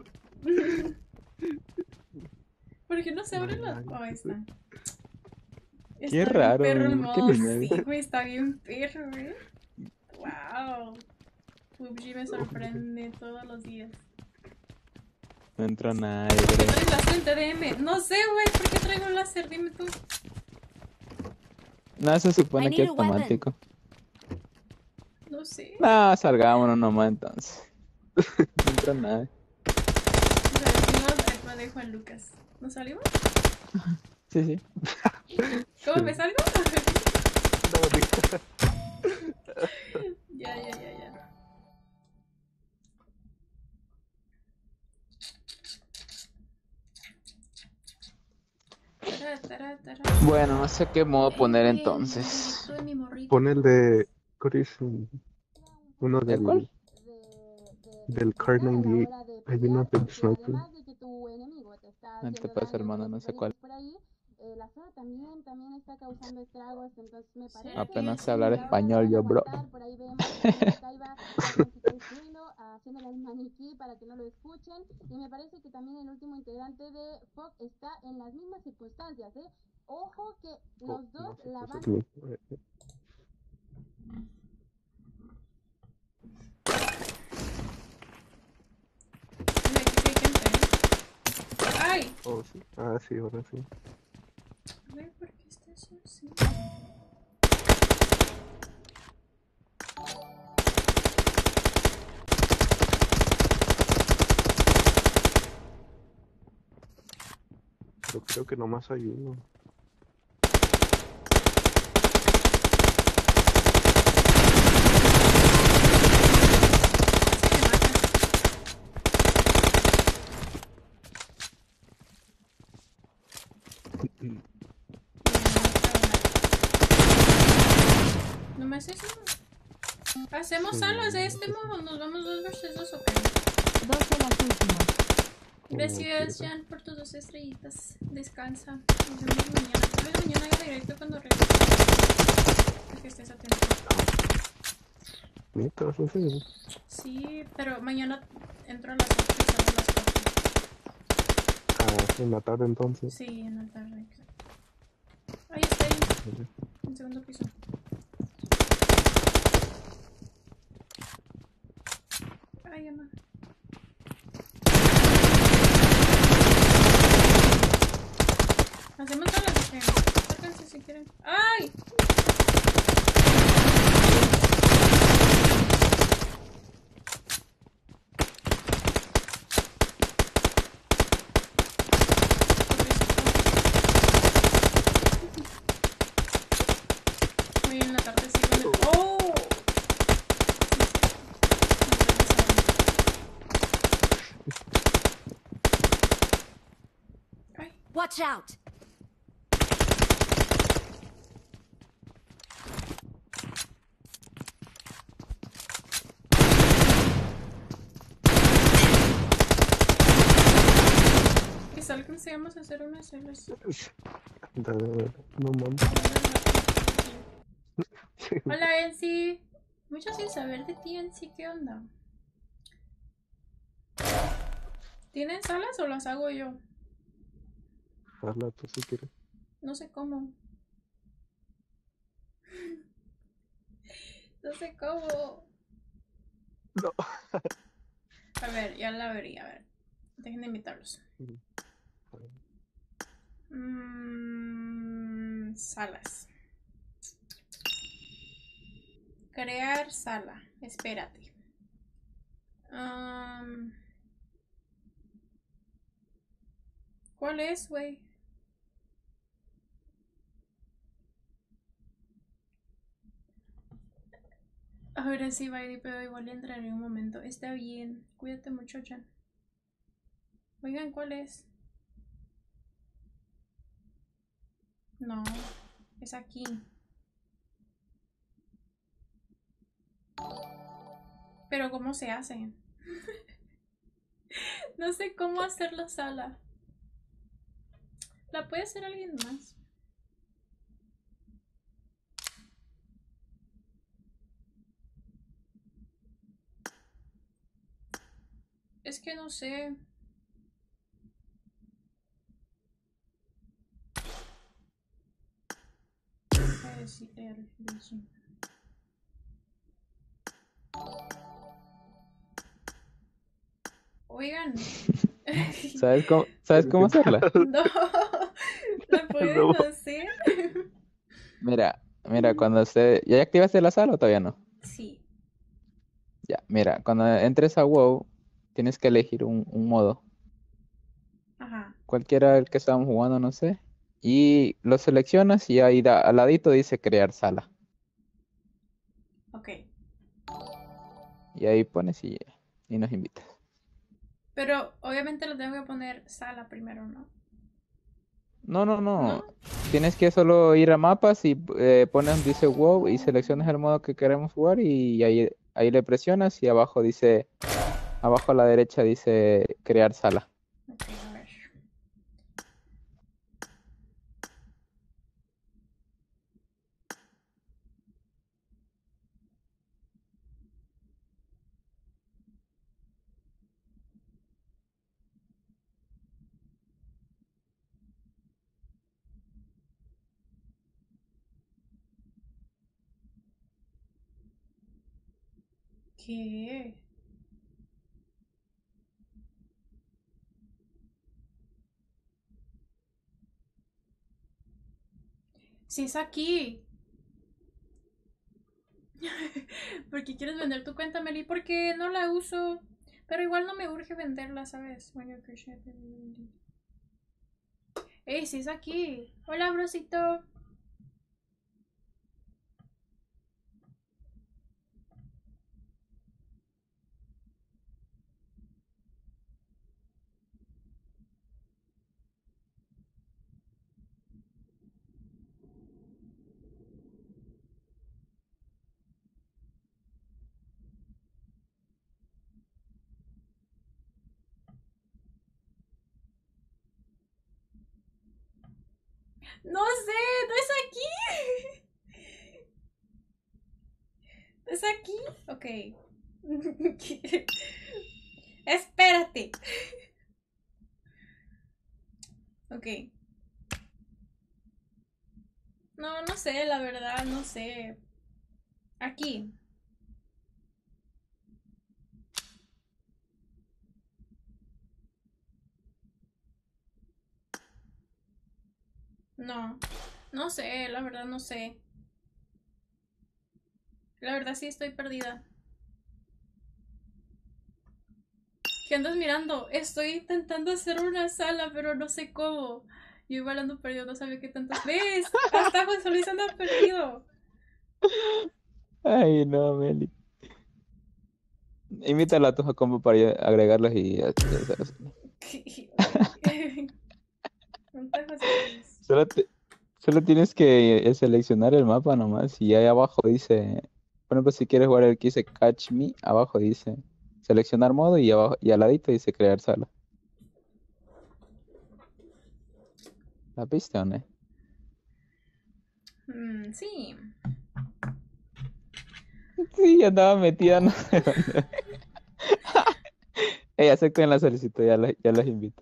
¿Por qué no se abren las...? Oh, ahí están. Qué Está bien raro, perro el ¿por qué modo, no hay nadie? sí, güey, está bien perro, güey. Wow. PUBG me sorprende todos los días. No entró nadie, ¿Por qué bro. traes láser en TDM? No sé, güey, ¿por qué traigo un láser? Dime tú. No, se supone I que need es a weapon. automático. No sé. No, salgámonos nomás entonces. No entró nadie. Me dejo en Lucas. ¿Nos salimos? Sí, sí. ¿Cómo me salgo? No, Bueno, no sé qué modo poner Voy en el entonces. directo de mi morrito. Pon el de Chris, uno ¿El cuál? del Car 98. Hay uno del Sniper. No te pasa, hermano, no sé cuál. Apenas sé hablar español yo, bro. Oh, no sé, pues es mi. Aquí hay gente. ¡Ay! Oh, sí. Ah, sí, ahora sí. A ver, ¿por qué está eso así? Pero creo que nomás hay uno. Casi me matan. ¿No me haces eso? ¿Hacemos Sí, salas de no este sé modo? ¿Nos vamos 2 versus 2 o qué? 12 las últimas. cómo Gracias, quieras. Jan, por tus 2 estrellitas. Descansa. Nos vemos mañana. Tal vez mañana haga directo cuando regrese. Para que estés atento. Neta, eso sí. Sí, pero mañana entro a las 8 y salgo a las 4. Ah, en la tarde entonces. Sí, en la tarde, exacto. Ahí está ahí. En segundo piso. Ay, Emma. Hacemos todas las que sáquense si quieren. ¡Ay! Muy bien, la tarde sí con el... ¡Oh! Ay, Watch out! quizá alcancemos a hacer una celos. Dale, no mames. Hola, Elsie. Mucho sin saber de ti, Elsie. ¿Qué onda? ¿Tienen salas o las hago yo? Hazla tú si quieres. No sé cómo. No sé cómo. No. A ver, ya la vería. A ver. Dejen de invitarlos. Salas. Crear sala. Espérate. ¿Cuál es, güey? Ahora sí, Baidi, pero igual entraré un momento. Está bien. Cuídate mucho, Jan. Oigan, ¿cuál es? No, es aquí. Pero ¿cómo se hace? No sé cómo hacer la sala. ¿La puede hacer alguien más? Es que no sé. Voy a decirle al Luigi. Oigan. ¿Sabes cómo hacerla? No. ¿La pueden No. hacer? Mira, cuando ¿ya activaste la sala o todavía no? Sí. Ya, mira, cuando entres a WoW, tienes que elegir un modo. Ajá. Cualquiera del que estamos jugando, no sé. Y lo seleccionas y ahí al ladito dice crear sala. Ok. Y ahí pones y nos invitas. Pero obviamente lo tengo que poner sala primero, ¿no? No, no, ¿No? no. Tienes que solo ir a mapas y pones, dice wow, y seleccionas el modo que queremos jugar y ahí le presionas y abajo dice, abajo a la derecha dice crear sala. Ok, a ver. ¿Qué? Si es aquí. ¿Por qué quieres vender tu cuenta, Meli? Porque no la uso. Pero igual no me urge venderla, ¿sabes? ¡Ey, si es aquí! Hola, brosito. No sé, no es aquí. ¿Es aquí? Ok. Espérate. Ok. No, no sé, la verdad, no sé. Aquí. No. No sé, la verdad no sé. La verdad sí estoy perdida. ¿Qué andas mirando? Estoy intentando hacer una sala, pero no sé cómo. Yo igual ando perdido, no sabía qué tantas. ¿Ves? Hasta José Luis anda perdido. Ay, no, Meli. Invítala a tu combo para agregarlos y hacer. Ok. ¿Dónde está José Luis? Solo, solo tienes que seleccionar el mapa nomás y ahí abajo dice, por ejemplo, si quieres jugar el que dice Catch Me, abajo dice seleccionar modo y abajo y al ladito dice crear sala. ¿La viste o no? Sí. Sí, andaba metida no sé dónde. Acepten la solicitud, ya los invito.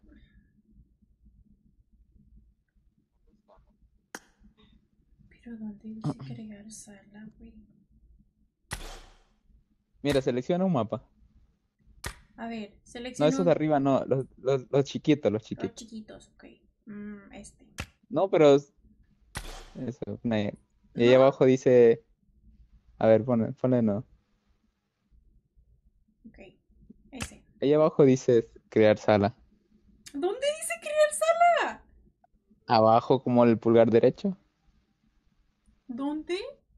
Pero ¿dónde dice crear sala, güey? Mira, selecciona un mapa. A ver, No, esos de selecciono arriba no, los chiquitos, los los chiquitos. chiquitos, ok. Este. No, pero eso, y ahí ¿No? abajo dice, a ver, ponle no. Ok. Ese. Ahí abajo dice crear sala. ¿Dónde dice crear sala? Abajo como el pulgar derecho. ¿Dónde?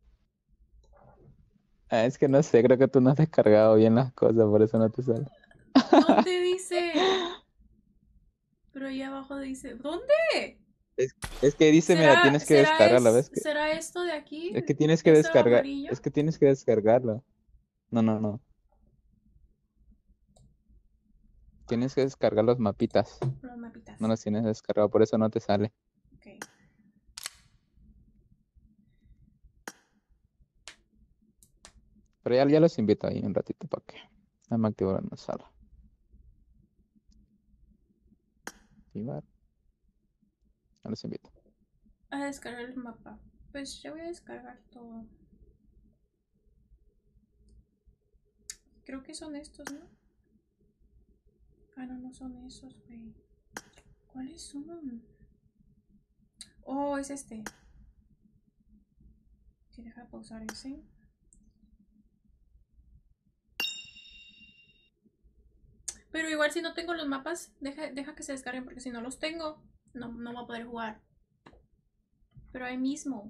Es que no sé, creo que tú no has descargado bien las cosas, por eso no te sale. ¿Dónde dice? Pero ahí abajo dice. ¿Dónde? Es que dice, mira, tienes que descargarla, ¿ves? ¿Será esto de aquí? Es que tienes que ¿Esto descargar, amarillo? es que tienes que descargarlo. No, no, no. Tienes que descargar los mapitas. Los mapitas. No los tienes descargado, por eso no te sale. Ok. Pero ya los invito ahí un ratito para que me activaron la sala. Activar. Ya los invito. A descargar el mapa. Pues ya voy a descargar todo. Creo que son estos, ¿no? Ah, no, no son esos, güey. ¿Cuáles son? Oh, es este. Que deja pausar ese. Pero igual si no tengo los mapas, deja que se descarguen porque si no los tengo, no voy a poder jugar. Pero ahí mismo.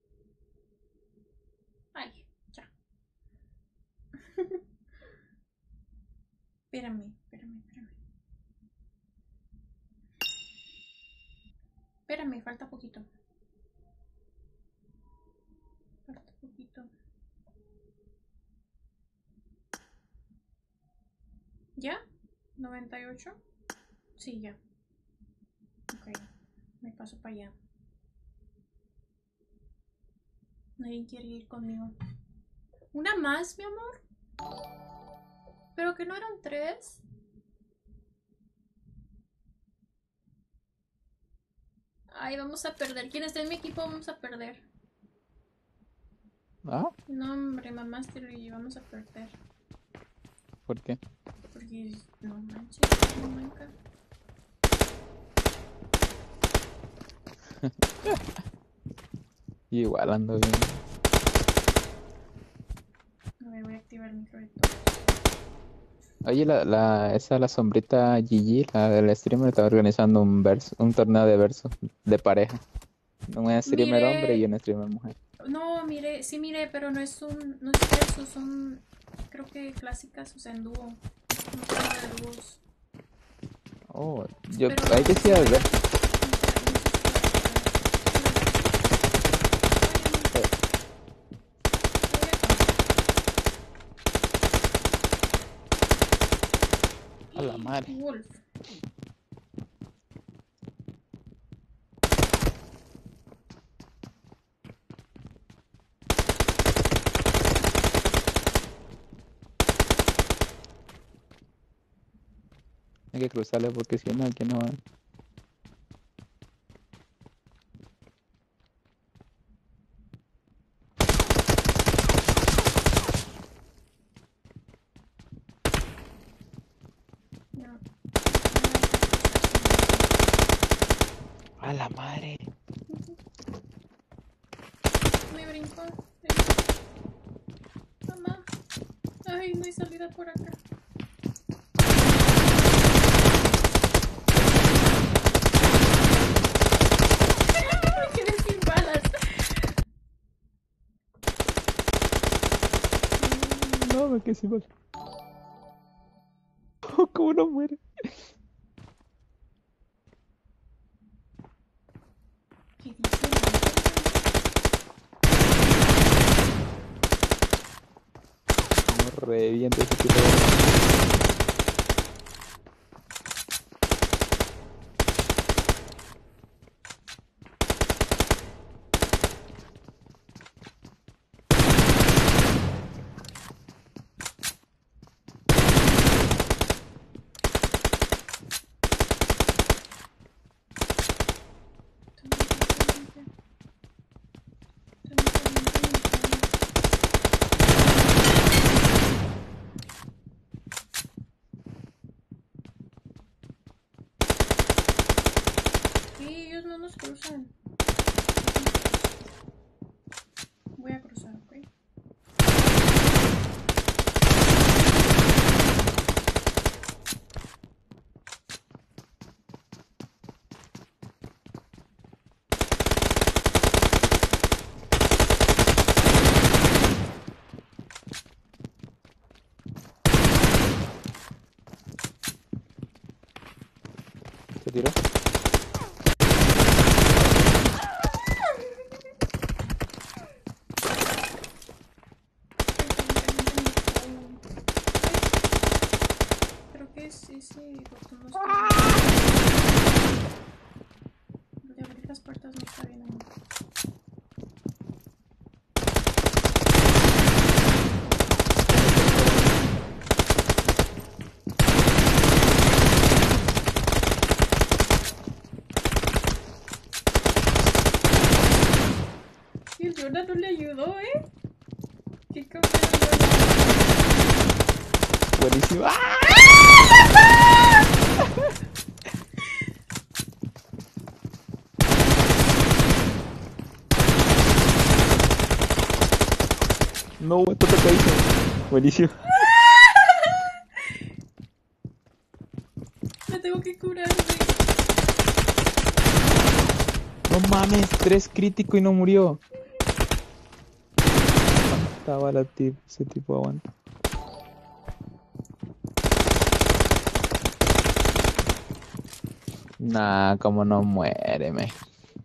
Ay, ya. Espérame. Espérame, falta poquito. Falta poquito. ¿Ya? ¿98? Sí, ya. Ok, me paso para allá. Nadie quiere ir conmigo. ¿Una más, mi amor? ¿Pero que no eran 3? Ay, vamos a perder. Quien esté en mi equipo vamos a perder. ¿Ah? No, hombre, mamá, y vamos a perder. ¿Por qué? Porque no manches, no manca. Igual ando bien. A ver, voy a activar el micro de todos. Oye, la sombrita Gigi, la del streamer, está organizando un torneo de versus de pareja. Un streamer hombre y un streamer mujer. No, mire, sí miré, pero no es versus, son creo que clásicas, o sea, en dúo. No son de dúos. Oh, yo Pero ahí decía ver. A la madre. Wolf. Hay que cruzarle porque si no, aquí no van. No. A la madre. Me brincó. Mamá. Ay, no hay salida por acá. Me quedé sin balas. No, me quedé sin mal. ¿Cómo no muere? ¿Qué dice? No revienta ese tipo de... Sí, ellos no nos cruzan. Voy a cruzar, ¿ok? ¿Se tiró? Creo que es ese botón no está bien. Lo de abrir las puertas no está bien aún. Y el Jonah no le ayudó, Qué cabrón. Buenísimo. ¡Ah! No, esto te caíste. Buenísimo. Me tengo que curar, güey. No mames, 3 crítico y no murió. Estaba ese tipo aguanta. Nah, como no muere, me.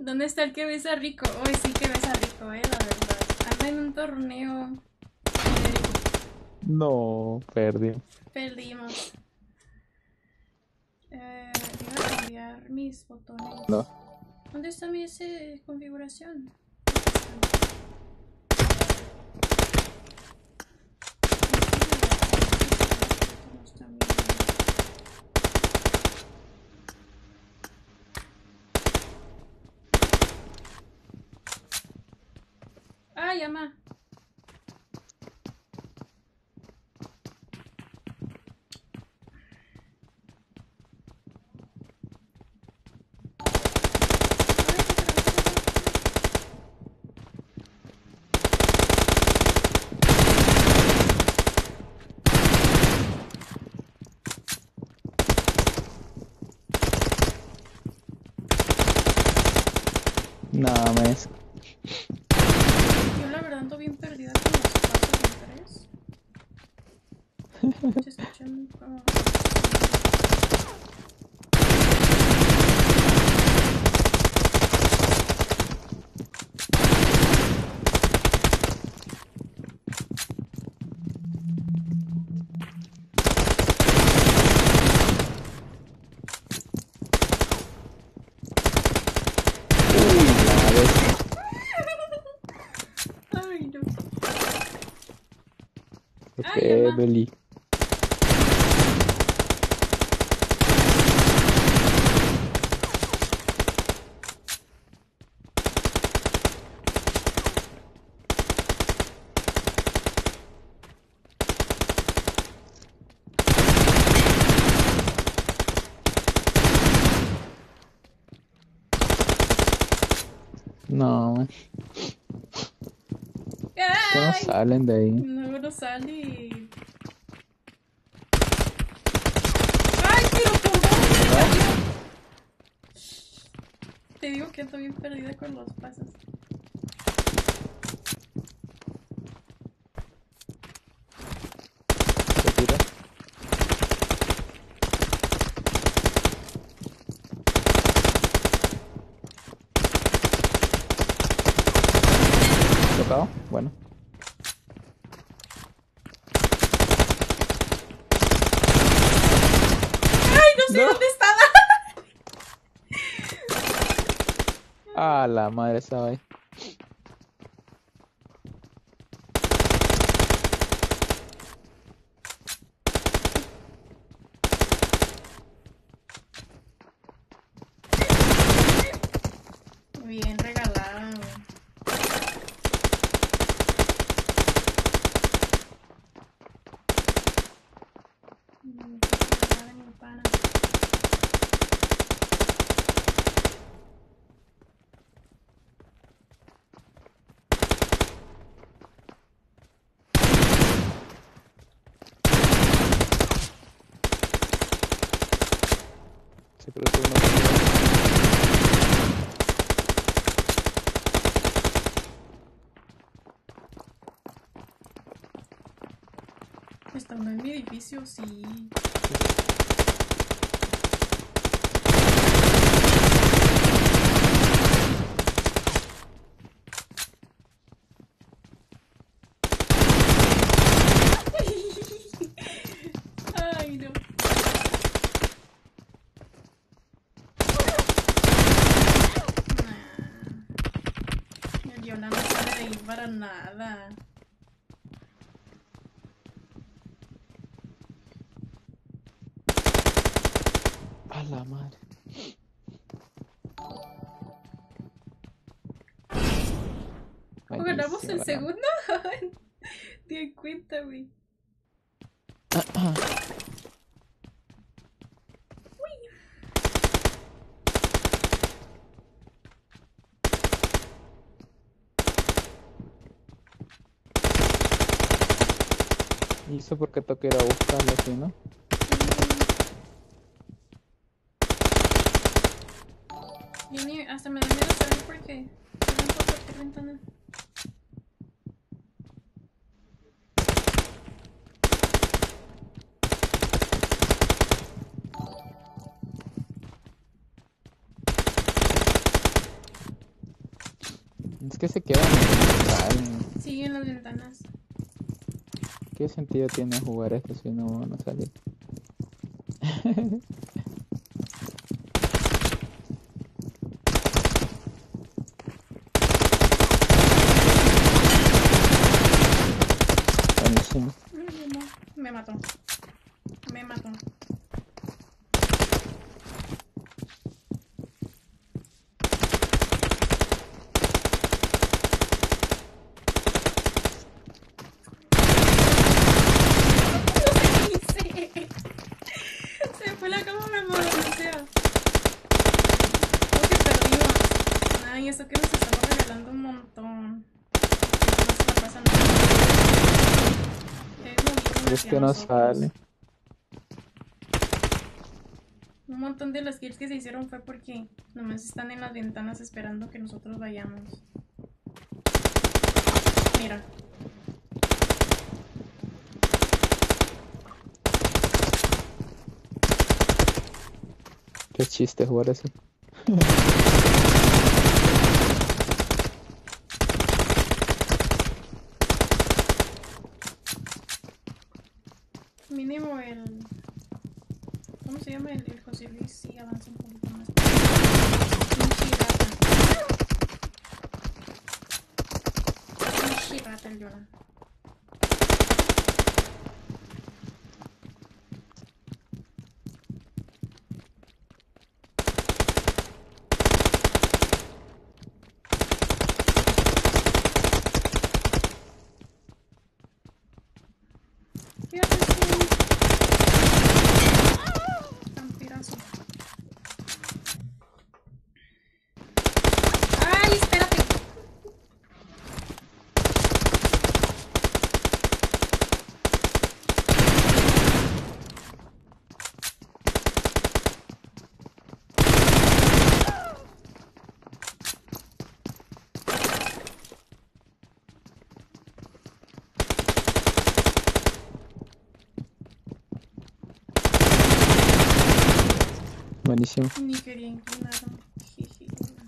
¿Dónde está el que besa rico? Hoy sí que besa rico, la verdad. Anda en un torneo. No, perdí. Perdimos. Voy a cambiar mis botones. No. ¿Dónde está mi configuración? Ah, llama. Nada más. Yo la verdad ando bien perdida con los pasos en 3. Se escuchan como... Ay, no. Ay, mamá. Beli. No, que no Ay, salen de ahí. no sale. Ay, pero ¿por dónde? Te digo que ando bien perdida con los pasos. ¿Se tira? ¿Tocado? Bueno. Ay, no sé dónde estaba. Ah, la madre estaba ahí. Bien regalado. Mi pana. Se cruzó uno. Estando en mi edificio, sí. Ay, no. El Yona no sale de ahí para nada. A la madre. ¿O ganamos Buenísimo, el ganamos. segundo? Te di cuenta, güey. Y eso porque toca ir a buscarlo así, ¿no? Viene, hasta me da miedo salir porque no puedo cualquier ventana. Es que se quedan en Sí, en las ventanas. ¿Qué sentido tiene jugar esto si no van a salir? Buenísimo. Me mató. Me mató. Se fue la cámara, me sea. Creo que perdimos. Ay, eso que nos estamos regalando un montón. No se la pasan nada. Es que no sale. Un montón de las kills que se hicieron fue porque nomás están en las ventanas esperando que nosotros vayamos. Mira. Qué chiste jugar así. Mínimo el... ¿Cómo se llama? El José Luis sí avanza un poquito más. Un chirrata el Jordan. Ay, espérate. Buenísimo. Ni quería inclinarme. Jiji.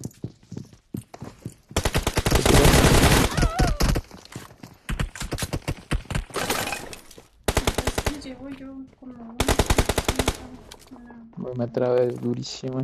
Entonces llevo yo como una... Me trabé durísimo.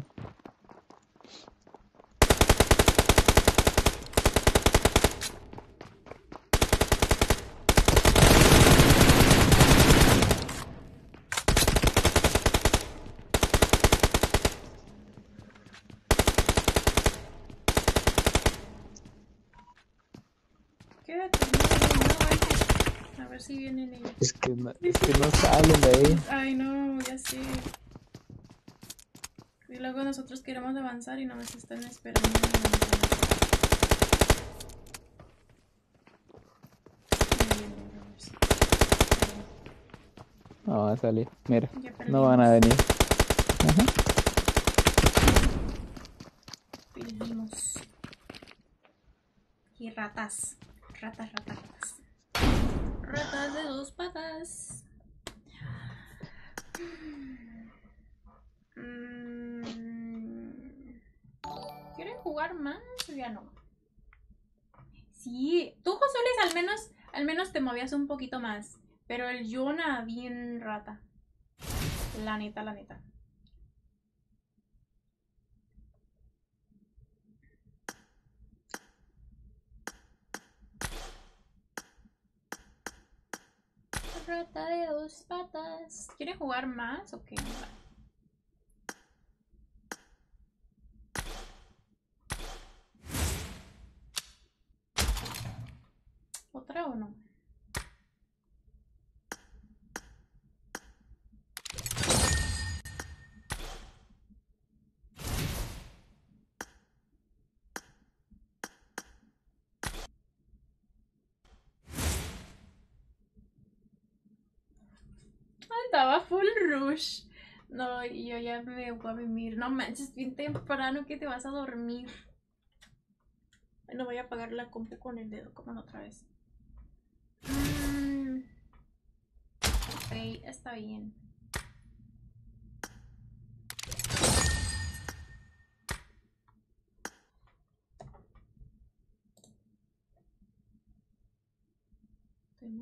Quédate, no aguantes. A ver si vienen ellos. Es que no salen de ahí. Ay, no, ya sé. Y luego nosotros queremos avanzar y no nos están esperando. No van a salir. Mira, Ya no van a perdimos. venir. Ajá. Perdimos. Y ratas. Ratas. Ratas de dos patas. ¿Quieren jugar más o ya no? Sí, tú, José Luis, al menos te movías un poquito más. Pero el Jonah, bien rata. La neta. Rata de dos patas. ¿Quieren jugar más o qué? ¿Otra o no? Estaba full rush. No, y yo ya me voy a dormir. No manches, bien temprano que te vas a dormir. No voy a apagar la compu con el dedo como la otra vez. Ok, está bien.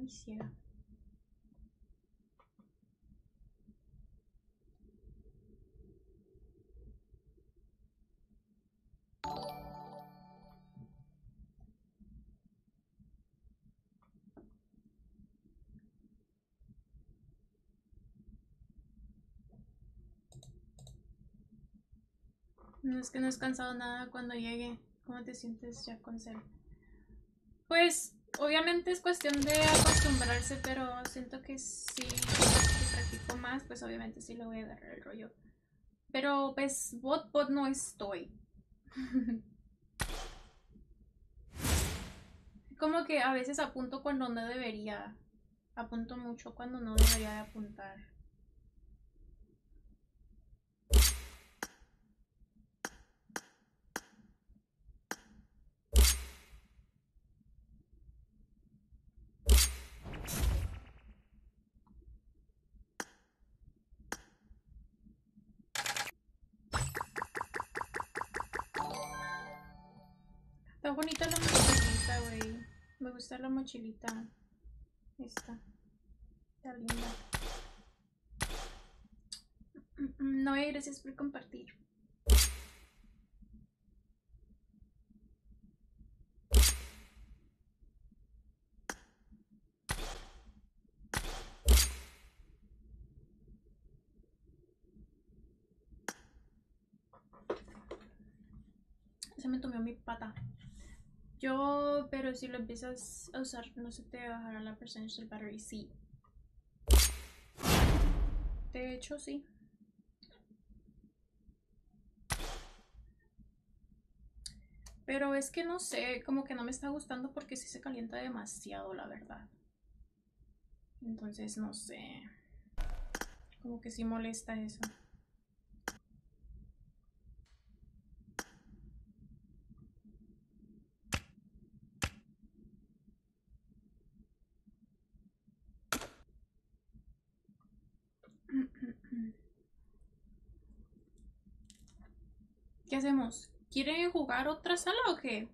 muy ciega. No es que no has cansado nada cuando llegue. ¿Cómo te sientes ya con Cell? Pues obviamente es cuestión de acostumbrarse, pero siento que si practico más, pues obviamente sí le voy a agarrar el rollo. Pero pues bot no estoy. Como que a veces apunto cuando no debería. Apunto mucho cuando no debería de apuntar. Está bonita la mochilita, güey. Me gusta la mochilita. Esta. Está linda. No, gracias por compartir. Se me tomó mi pata. Pero si lo empiezas a usar, no se te bajará la percentage del battery. Sí. De hecho, sí. Pero es que no sé, como que no me está gustando porque sí se calienta demasiado, la verdad. Entonces, no sé. Como que sí molesta eso. ¿Qué hacemos? ¿Quieren jugar otra sala o qué?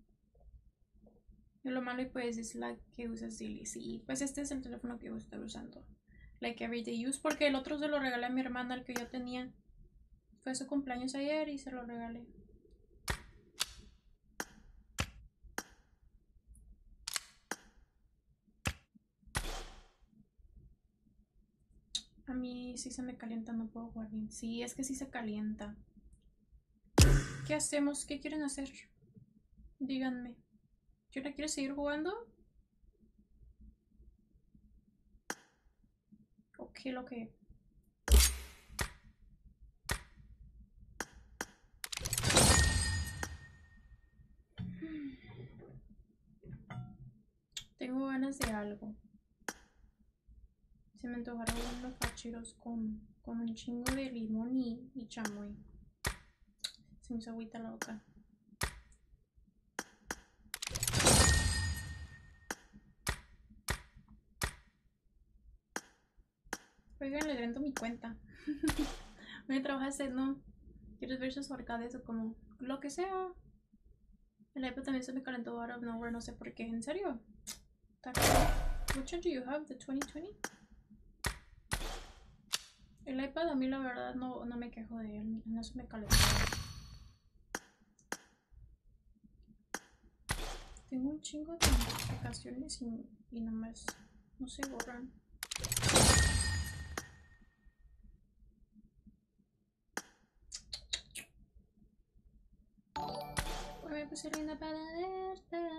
Y lo malo pues es la que usas Dilly. Sí, pues este es el teléfono que voy a estar usando. Like everyday use. Porque el otro se lo regalé a mi hermana, el que yo tenía. Fue su cumpleaños ayer y se lo regalé. A mí sí se me calienta, no puedo jugar bien. Sí, es que sí se calienta. ¿Qué hacemos? ¿Qué quieren hacer? Díganme. ¿Yo la quiero seguir jugando? ¿O qué lo que? Tengo ganas de algo. Se me antojaron unos cachiros con un chingo de limón y chamoy. Se me hizo agüita la boca. Oigan, le vendo mi cuenta. Voy a trabajar no. ¿Quieres ver sus arcades o como lo que sea? El iPad también se me calentó out of nowhere, no sé por qué. ¿En serio? Which one do you have? The 2020? El iPad a mí la verdad no me quejo de él. No se me calentó. Tengo un chingo de notificaciones y nomás no se borran. Me puse linda para verte.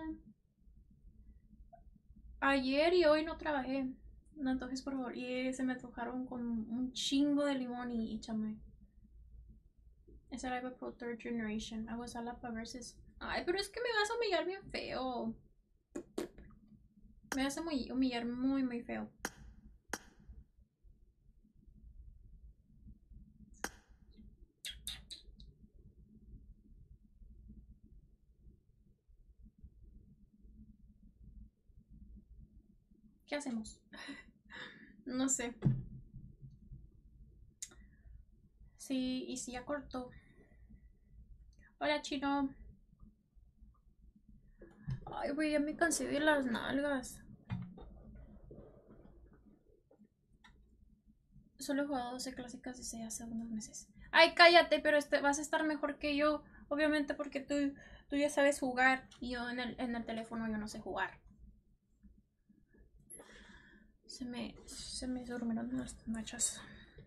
Ayer y hoy no trabajé. No antojes por favor. Y se me antojaron con un chingo de limón y chamoy. Es el iPad Pro 3rd Generation. Hago sala para versus. Ay, pero es que me vas a humillar bien feo. Me vas a humillar muy, muy feo. ¿Qué hacemos? No sé. Sí, y si ya cortó. Hola, chino. Ay, güey, ya me cansé de las nalgas. Solo he jugado 12 clásicas desde hace unos meses. Ay, cállate, pero vas a estar mejor que yo. Obviamente porque tú ya sabes jugar y yo en el teléfono yo no sé jugar. Se me durmieron las machas.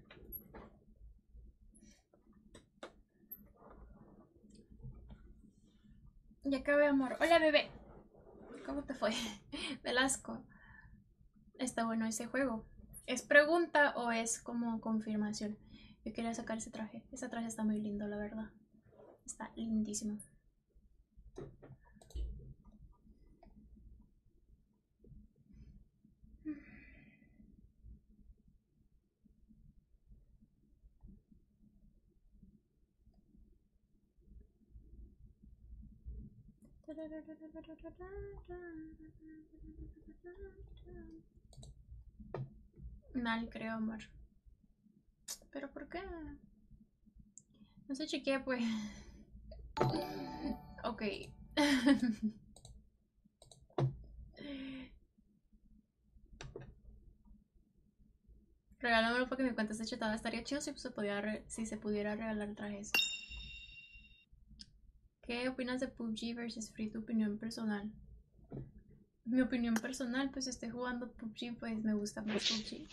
Ya acabé, amor. Hola, bebé. ¿Cómo te fue? Velasco. Está bueno ese juego. ¿Es pregunta o es como confirmación? Yo quería sacar ese traje. Ese traje está muy lindo, la verdad. Está lindísimo. Mal, creo, amor. ¿Pero por qué? No sé, chequeé, pues. Ok. Regálamelo para que mi cuenta esté chetada. Estaría chido si se pudiera regalar trajes. ¿Qué opinas de PUBG versus Free? Tu opinión personal. Mi opinión personal, pues estoy jugando PUBG, pues me gusta más PUBG.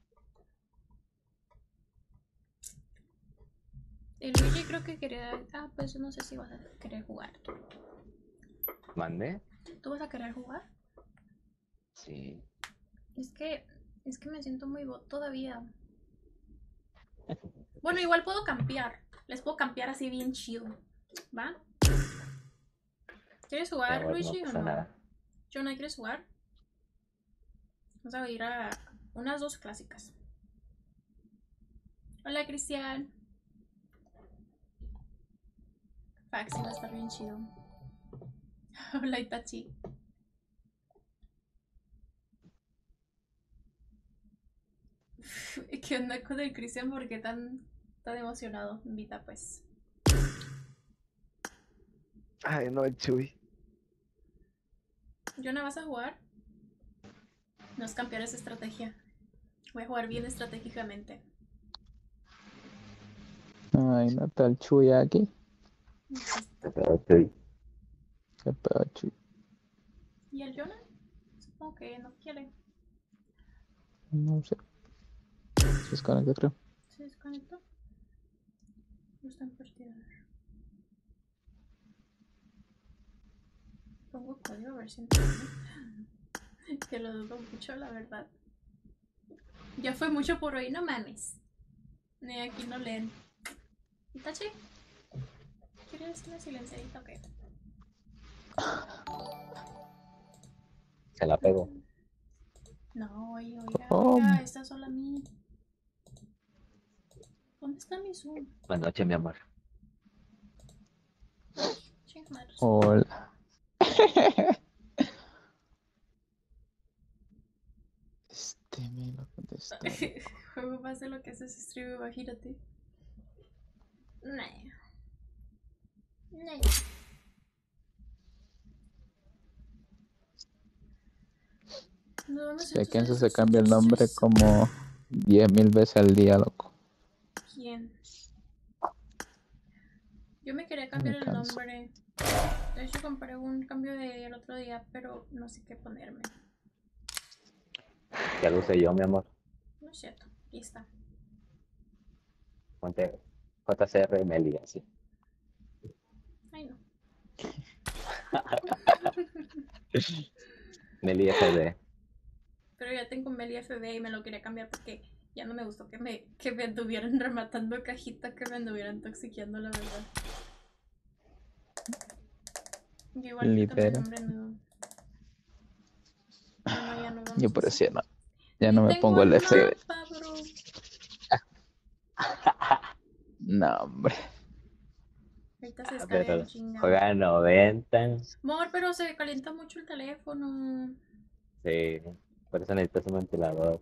El Luigi creo que quería... Ah, pues yo no sé si vas a querer jugar. ¿Mandé? ¿Tú vas a querer jugar? Sí. Es que me siento muy bot todavía. Bueno, igual puedo campear. Les puedo campear así bien chido. ¿Va? ¿Quieres jugar, Bueno, Luigi, no o pasa no? nada. Jonah, ¿quieres jugar? Vamos a ir a unas 2 clásicas. Hola, Cristian. Faxi va a estar bien chido. Hola, Itachi. ¿Qué onda con el Cristian? ¿Por qué tan emocionado? Invita, pues. Ay, no, el Chuy. ¿Jonah, vas a jugar? No es campear esa estrategia. Voy a jugar bien estratégicamente. Ay, no está el Chuy aquí. Sí. Qué pedo, Chuy. ¿Y el Jonah? Supongo que no quiere. No sé. Se desconecta, creo. ¿Se desconectó? No está en partida. Pongo código a ver si entiende. Que lo dudo mucho, la verdad. Ya fue mucho por hoy, no mames. Ni aquí no leen. ¿Itachi? ¿Quieres una silenciadita o qué? Se la pego. No, oiga, ¿Cómo? esta sola a mí. ¿Dónde está mi Zoom? Buenas noches, mi amor. Chinga madre. Hola. Me lo contestó. Juego más de lo que haces stream, imagínate. Nah. Sé que Enzo se cambia el nombre como 10.000 veces al día, loco. ¿Quién? Yo me quería cambiar el nombre. De hecho compré un cambio el otro día, pero no sé qué ponerme. Ya lo usé yo, mi amor. No es cierto, aquí está. Ponte JCR Meli, así. Ay, no. Meli FD. Pero ya tengo Meli FB y me lo quería cambiar porque ya no me gustó que me anduvieran rematando cajita, que me anduvieran toxiqueando, la verdad. Yo igual quiero cambiar el nombre nuevo. No, ya no vamos. Yo por eso ya no me pongo el FB. No, hombre. Ahorita se descarga el chingado. Juega 90. Amor, pero se calienta mucho el teléfono. Sí, por eso necesitas un ventilador.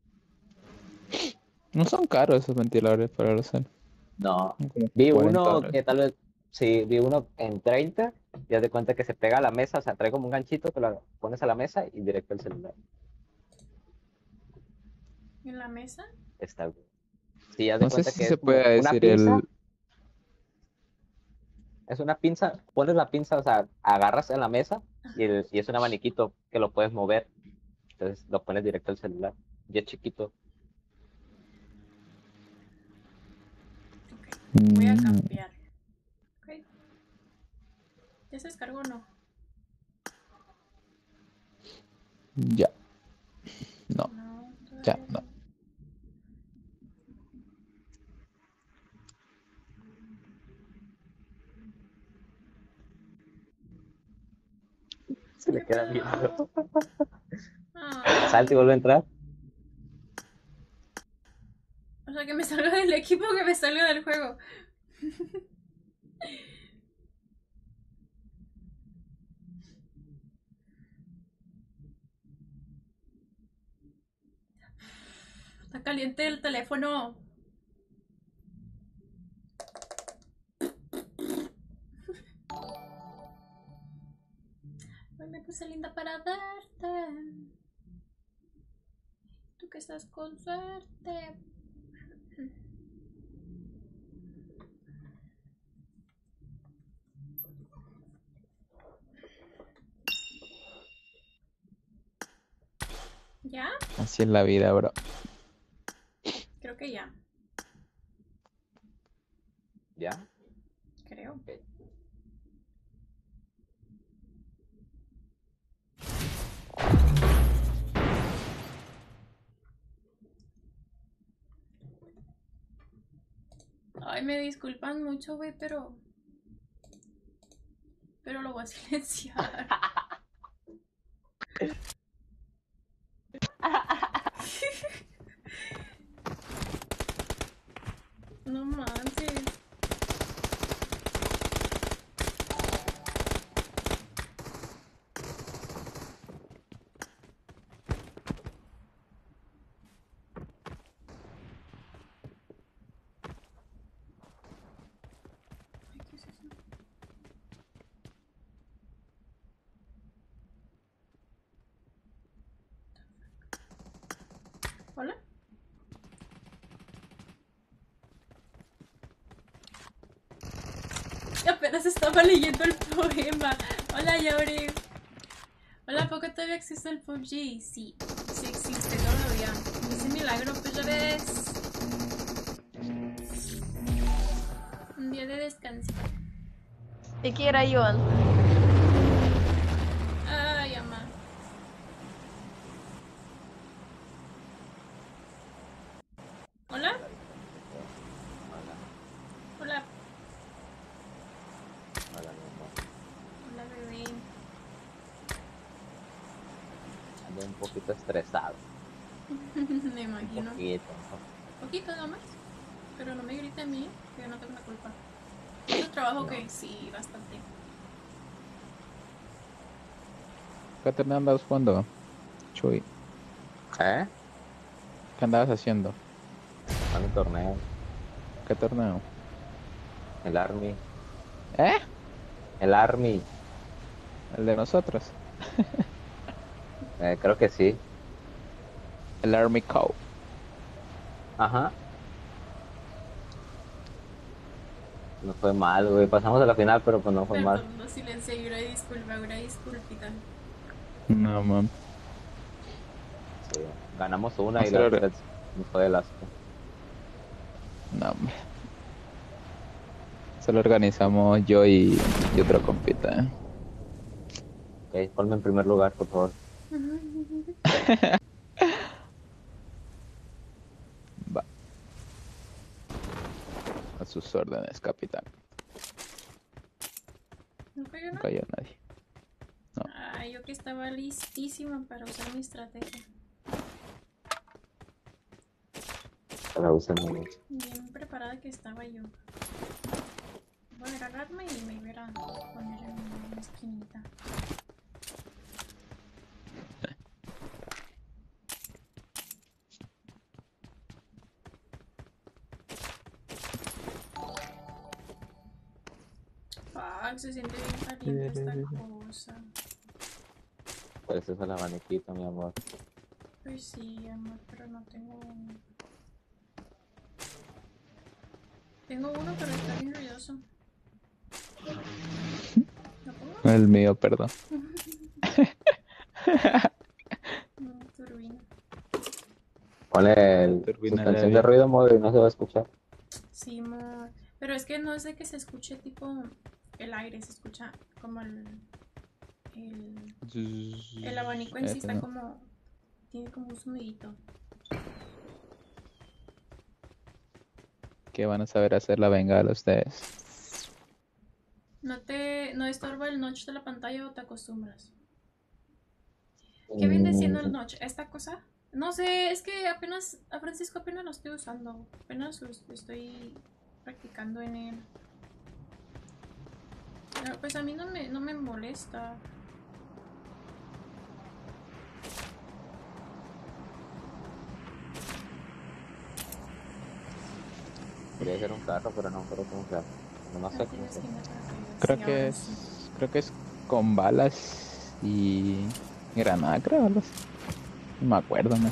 No son caros esos ventiladores para los cel. No, Como vi 40 uno dólares. que tal vez, sí, vi uno en 30, y haz de cuenta que se pega a la mesa, o sea, trae como un ganchito que lo pones a la mesa y directo al celular. ¿En la mesa? Está bien. Sí, haz de No sé cuenta si que se es como puede una decir pinza. el... Es una pinza, pones la pinza, o sea, agarras en la mesa y es un abaniquito que lo puedes mover. Entonces lo pones directo al celular. Y es chiquito. Ok, voy a Mm, cambiar. Ok. ¿Ya se descargó o no? ya, no, No, ya, todavía no. no. Se le ¿Qué queda viendo. pedo? Salte y Ay. vuelve a entrar. O sea, que me salga del equipo, que me salga del juego. Está caliente el teléfono. Hoy me puse linda para darte. Tú que estás con suerte. ¿Ya? Así es la vida, bro. Creo que ya. ¿Ya? Creo. Ok. Ay, me disculpan mucho, güey, pero... Pero lo voy a silenciar. No manches. Ay, ¿qué es eso? ¿Hola? Apenas estaba leyendo el poema. Hola, Yauri. Hola, ¿a poco todavía existe el PUBG? Sí, sí existe todavía. Ese milagro, pues ya ves. Un día de descanso. ¿Y quién era Joan? Ay, ama. ¿Hola? Hola. Hola, mi amor. Hola, bebé. Ando un poquito estresado. Me Un imagino. poquito. Poquito nomás. Pero no me grite a mí, que yo no tengo la culpa. Mucho trabajo No. que sí, bastante. ¿Qué torneo andabas jugando, Chuy? ¿Eh? ¿Qué andabas haciendo? Ando en torneo. ¿Qué torneo? El Army. ¿Eh? El Army. El de nosotros. Creo que sí. El Army Cow. Ajá. No fue mal, güey. Pasamos a la final, pero pues no fue mal. Perdón, lo silencié y una disculpita. No, man. Sí. Ganamos una No y se la lo... otra nos fue de asco. No, hombre. Solo organizamos yo y otro compita, ¿eh? Ok, ponme en primer lugar, por favor. Va. A sus órdenes, capitán. ¿No cayó No nada? cayó nadie. Ay, yo que estaba listísima para usar mi estrategia. La usen mucho. Bien preparada que estaba yo. Voy a agarrarme y me iba a poner en una esquinita. Fuck, se siente bien caliente esta cosa. Pues eso es el abaniquito, mi amor. Pues sí, amor, pero no tengo Tengo uno, pero está bien ruidoso. ¿Lo pongo? El mío, perdón. No, turbina. Ponle Turbina suspensión de débil. ruido modo y no se va a escuchar. Sí, pero es que no es de que se escuche tipo el aire, se escucha como el abanico en sí Este está no. como, tiene como un sonidito. Que van a saber hacer la bengala ustedes. ¿No estorba el notch de la pantalla o te acostumbras? ¿Qué viene siendo el notch? ¿Esta cosa? No sé, es que apenas, a Francisco apenas lo estoy usando. Apenas estoy practicando en él. Pero pues a mí no me molesta. Quería hacer un carro, pero no creo cómo se hace. No sé cómo se hace. Creo que es con balas y granada, creo. Algo así. No me acuerdo, ¿no?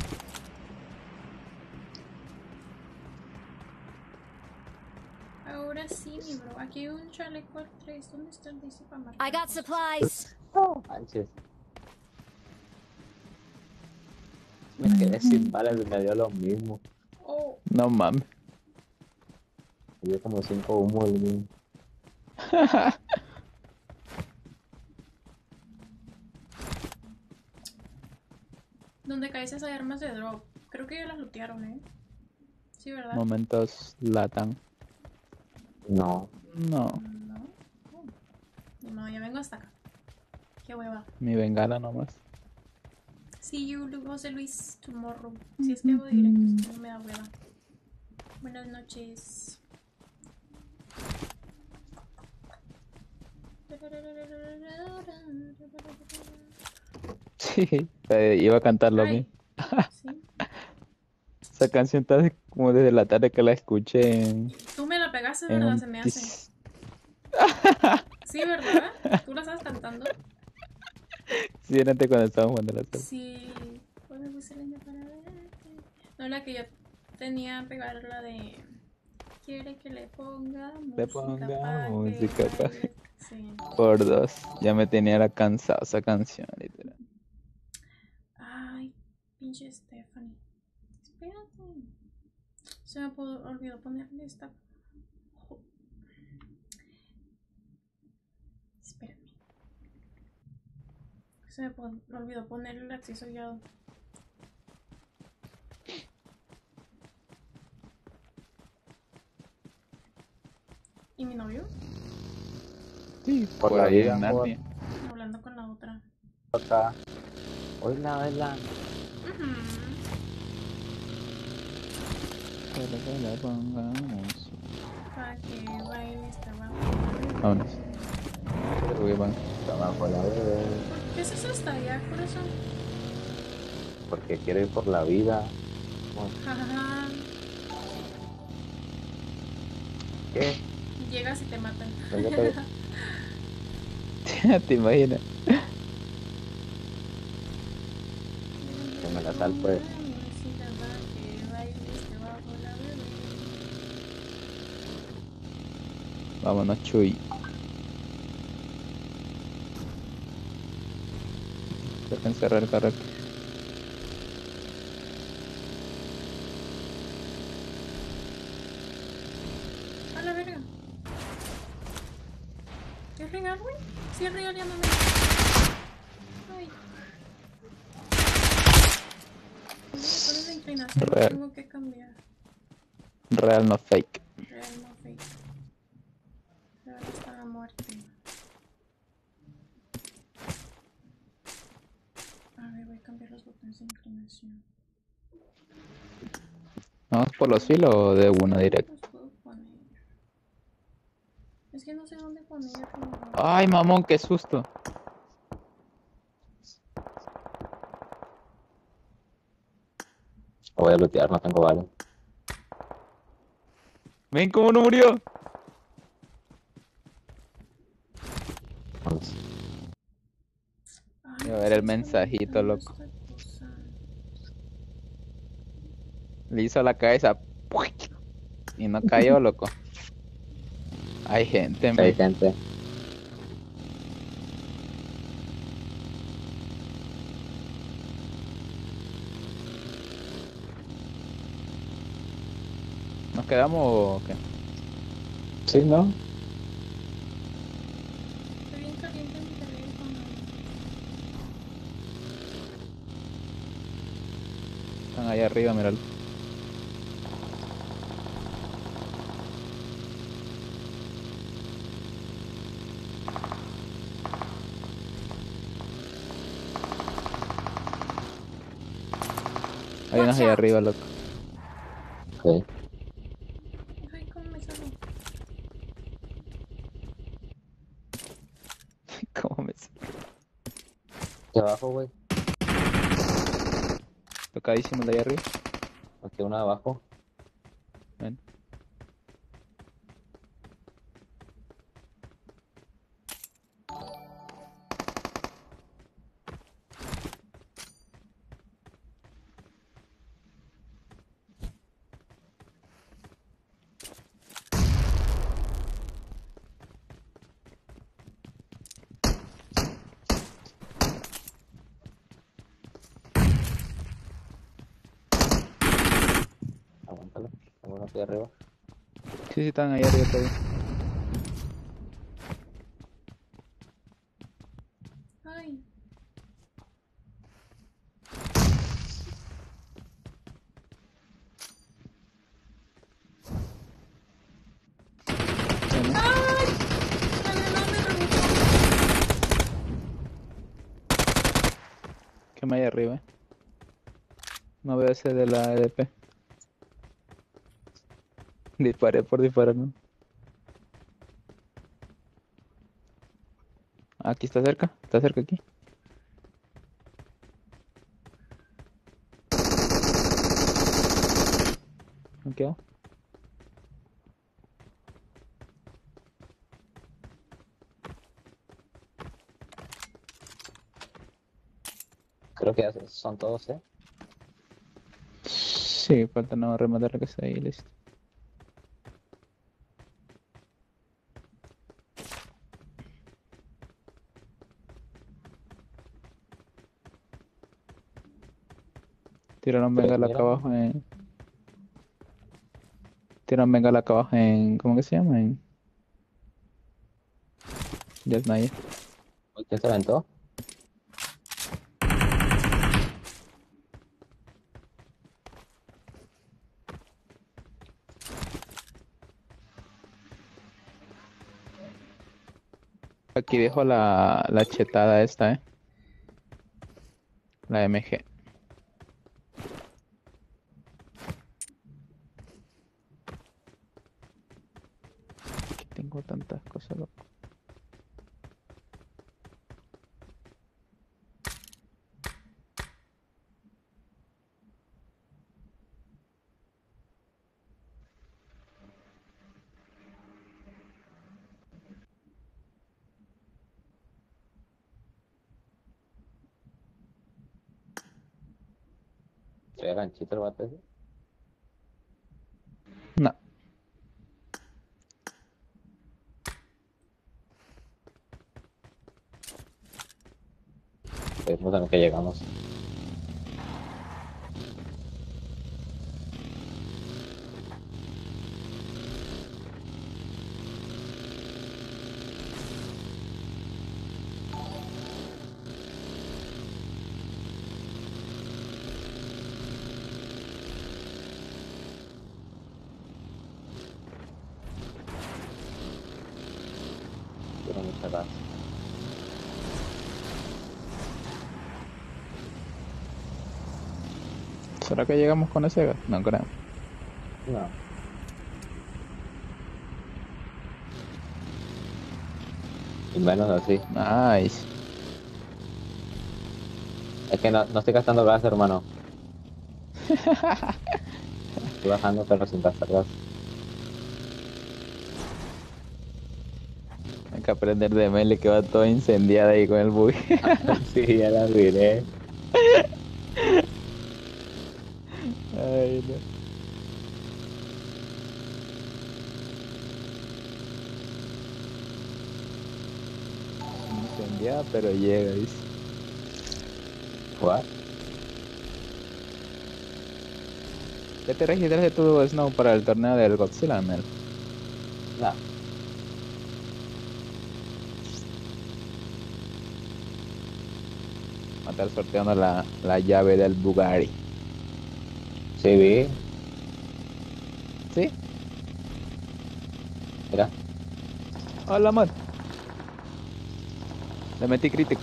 Ahora sí, mi bro. Aquí hay un chaleco al 3. ¿Dónde está el dice para marcar I got cosas? supplies. Manches. Me quedé sin balas y me dio lo mismo. Oh, No mames. Me dio como 5 humos. Güey. donde caes hay armas de drop. Creo que ya las lootearon, ¿eh? Sí, ¿verdad? Momentos latan. No. No, No. No, ya vengo hasta acá. Qué hueva. mi bengala nomás. See you, José Luis, tomorrow. Si es que hago directos, no me da hueva. Buenas noches. Sí, iba a cantar lo Ay, mismo. sí. Esa canción está como desde la tarde que la escuché Tú me la pegaste, en ¿verdad? un Se me hace. Sí, ¿verdad? ¿Tú la estabas cantando? Sí, era antes cuando estábamos jugando la tarde. Sí. ¿Cuándo puse leña para verte? No, la que yo tenía pegar la de... Quiere que le ponga música Le ponga pa' música que pa' baile. Sí. por dos. Ya me tenía la cansada esa canción, literal. Ay, pinche Stephanie. Espérate. Se me olvidó ponerle esta. Espérame. Se me olvidó ponerle el acceso guiado. ¿Y mi novio? Sí, Por por la ahí vida, en amor. Narnia. Hablando con la otra. Acá. Hola, hola. Quiero que le ponga música. Para que baile esta bajo. Vámonos. Creo que van. Abajo la bebé. ¿Qué es eso hasta allá, corazón? Porque quiero ir por la vida. Jajaja. ¿Qué? Llegas y te matan. Pues yo te- ¿Te imaginas? Que me la sal, pues. Vámonos, Chuy. Dejen cerrar el carro aquí. A la verga. ¿Es real, güey? Si es real, ya no me... Ay. ¿Cuál es la inclinación? Real. Tengo que cambiar. Real no fake. Real, no fake. Real hasta la muerte. A ver, voy a cambiar los botones de inclinación. ¿Vamos por los filos o de una directa? Los puedo poner. Es que no sé dónde ponerlo. Ay, mamón, qué susto. Lo voy a lootear, no tengo balas. Ven, cómo no murió. Vamos. Ay, A ver el ¿qué mensajito, es loco. esta cosa? Le hizo la cabeza. Y no cayó, loco. Hay gente, Hay man. gente. ¿Nos quedamos o qué? Sí, ¿no? Estoy bien caliente mi teléfono. Están allá arriba, míralo. Hay unos Watch allá out. arriba, loco. Ok. Ay, ¿cómo me salgo? ¿Cómo me Aquí abajo, güey. tocadísimo el de allá arriba? Aquí uno de abajo. Ven. Aguántalo. Tengo uno aquí arriba. Sí, sí, están allá arriba todavía. Ay, Ven, ay, no me rebotó. ¿qué más hay arriba? No veo ese de la EDP. Disparé por disparar, ¿no? Aquí está cerca aquí. ¿Me quedo? Creo que ya son todos, ¿eh? Sí, falta nada más rematar la que está ahí, listo. Tiraron Pues bengala acá mira, abajo en... Tiraron bengala acá abajo en... ¿Cómo que se llama? En... Yasnaya. ¿quién se aventó? Aquí dejo la chetada esta, La MG. Aquí tengo tantas cosas, loco. Soy ganchito el vato ese. No. Vemos a lo que llegamos. Quiero mucha gas. ¿Será que llegamos con ese gas? No creo. No. Y menos así. Nice. Es que no estoy gastando gas, hermano. Estoy bajando, pero sin gastar gas. Hay que aprender de Mele que va todo incendiada ahí con el bug. Sí, ya la miré. Ay, no. Ya, pero llega, dice. What? ¿Ya te registraste tu Snow para el torneo del Godzilla, Mel? No. Va a estar sorteando la llave del Bugatti. Sí, vi. ¿Sí? Mira. Hola, man. Le metí crítico,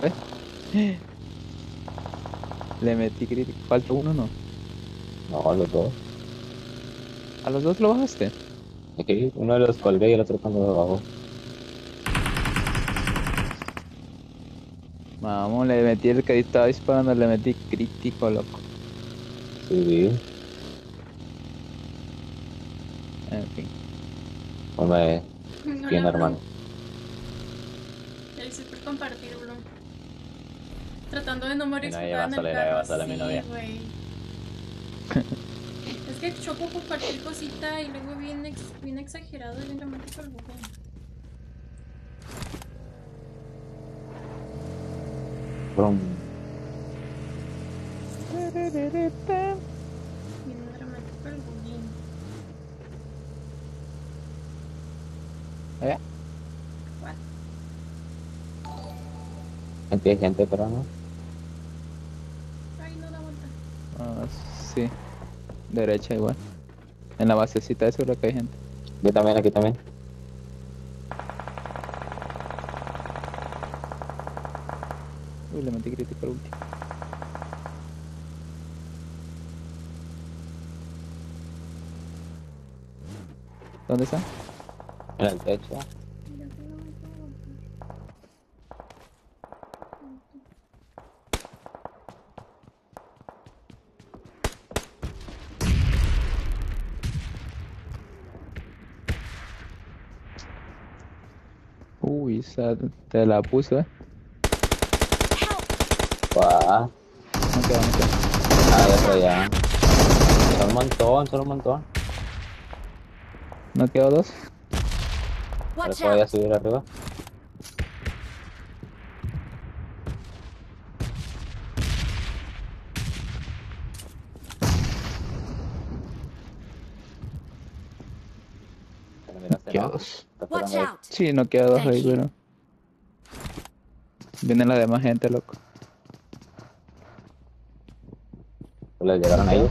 Le metí crítico. Falta uno, ¿no? No, los dos. ¿A los dos lo bajaste? Aquí, uno de los colgué y el otro cuando lo bajó. Vamos, le metí el que estaba disparando, le metí crítico, loco. Sí, vi. En fin. Hombre, Hola, bien, Blue. hermano. Gracias por compartir, Blue. Tratando de no morir Mira, sentada en el carro. llévasela a mi novia. Sí, güey. Es que choco con cualquier cosita y luego bien exagerado y bien dramático el bujo. Brum. Bien dramático el bujín. ¿Eh? What? Aquí hay gente, pero no. Ay, no da vuelta. Ah, sí. Derecha igual. En la basecita de seguro que hay gente. Yo también, aquí también. Uy, le metí crítico al último. ¿Dónde está? En el techo. Mira que no me puedo voltear. Uy, esa te la puse, Guau. No queda, no queda. Ah, ya está ya. Son un montón, son un montón. ¿No quedó dos? Por Watch eso voy a out! subir arriba. Pero mira, este Queda no. dos. Está Watch esperando ahí. out! Sí, no queda dos Thank ahí, you. pero... Vienen la demás gente, loco. Les llegaron a ellos.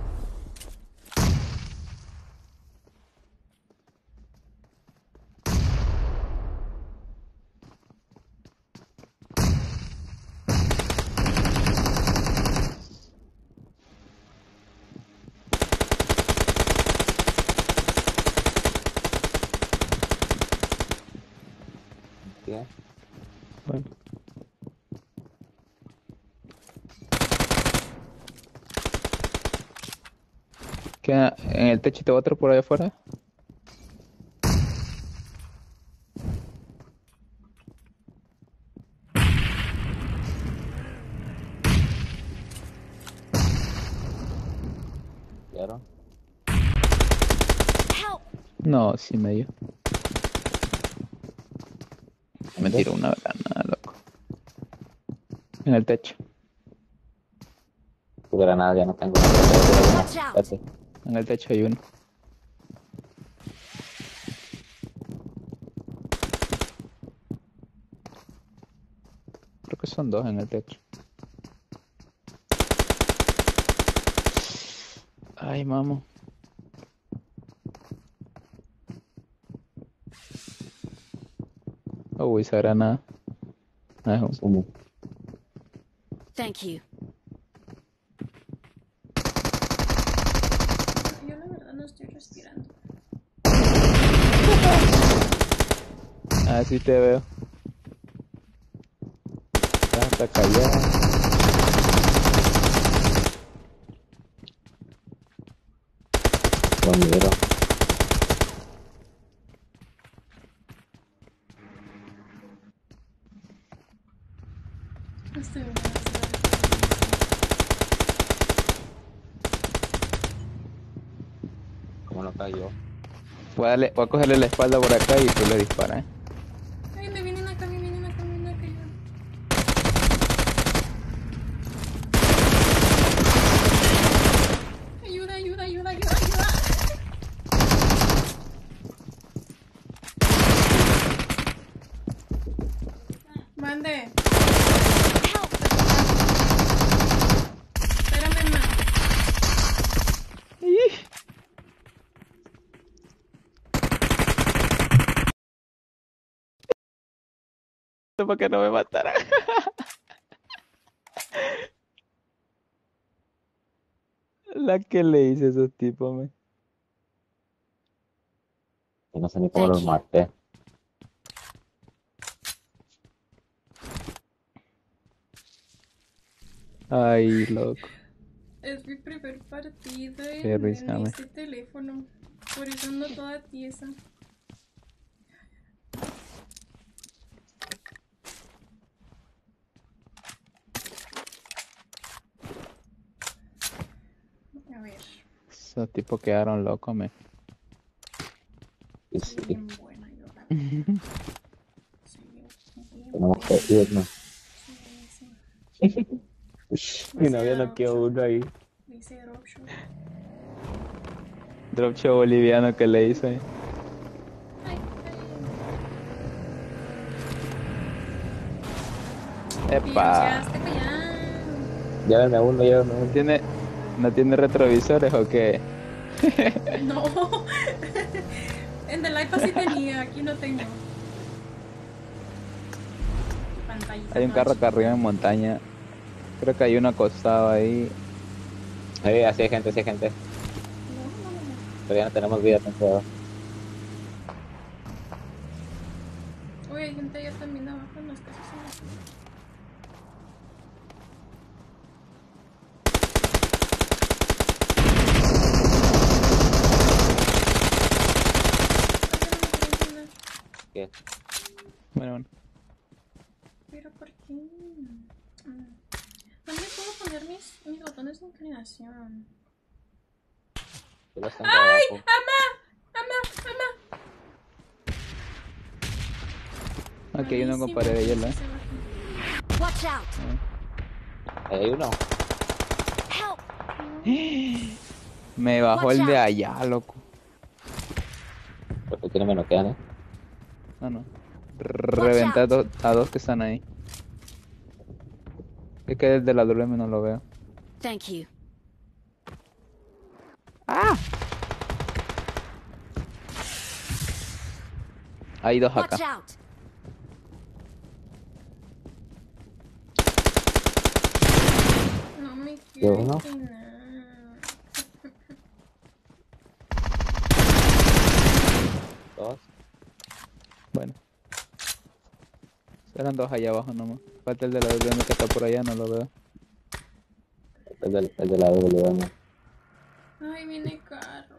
Sí, ¿eh? Bueno. Queda en el techito otro por allá afuera. ¿Vieron? Help! No, sí me dio. Me tiró una granada, loco. En el techo. Tu granada ya no tengo. Watch out! Espérate. En el techo hay uno. Creo que son dos en el techo. Ay, mamo. Uy, esa granada. Ah, es un Humo. Thank you. Yo la verdad no estoy respirando. Ah, sí te veo. Está callado. Lo miro. Estoy bien. ¿Cómo no cayó? Voy a cogerle la espalda por acá y tú le disparas, Ay, me vienen acá, me vienen acá, me vienen acá. Mande. Help! Espérame, ma. Para que no me mataran. La que le hice a esos tipos, me. Y no sé ni cómo Thank los you. maté. Ay, loco. Es mi primer partido Qué en risa, me. este teléfono. Por eso ando toda tiesa. A ver. Esos tipos quedaron locos, me. Y Soy sí, bien buena yo, la verdad. Soy bien tenemos buena. que irnos. Sí, sí. Mi novia no quedó uno ahí. Dice Dropshot. Drop show boliviano que le hice. Ay, ay. Epa. Ya está callado. Llévenme uno, llévenme uno. ¿No tiene retrovisores o qué? No. En el iPad sí tenía, aquí no tengo. Pantallita Hay un carro touch. acá arriba en montaña. Creo que hay uno acostado ahí. Así hay gente, así hay gente. Pero ya no tenemos vida, ten cuidado. Uy, hay gente allá también abajo en las casas. ¿Qué? Bueno. Pero ¿por qué? ¿Dónde puedo poner mis botones de inclinación? Yo los tengo ¡Ay! abajo. ¡Ama! Aquí hay uno con Malísimo, pared de hielo, sí se bajó. Watch out! Ahí hay uno. Help! Me bajó el de allá, loco. Porque aquí no me noquean, ¿eh? No. Reventé a dos que están ahí. Es que desde la WM no lo veo. Thank you. Hay dos Watch acá. out! No me ¿Yo quiero uno? inclinar. Dos. Bueno. Eran dos allá abajo nomás. Falta el de la WM que está por allá, no lo veo. El de la WM. Ay, viene carro.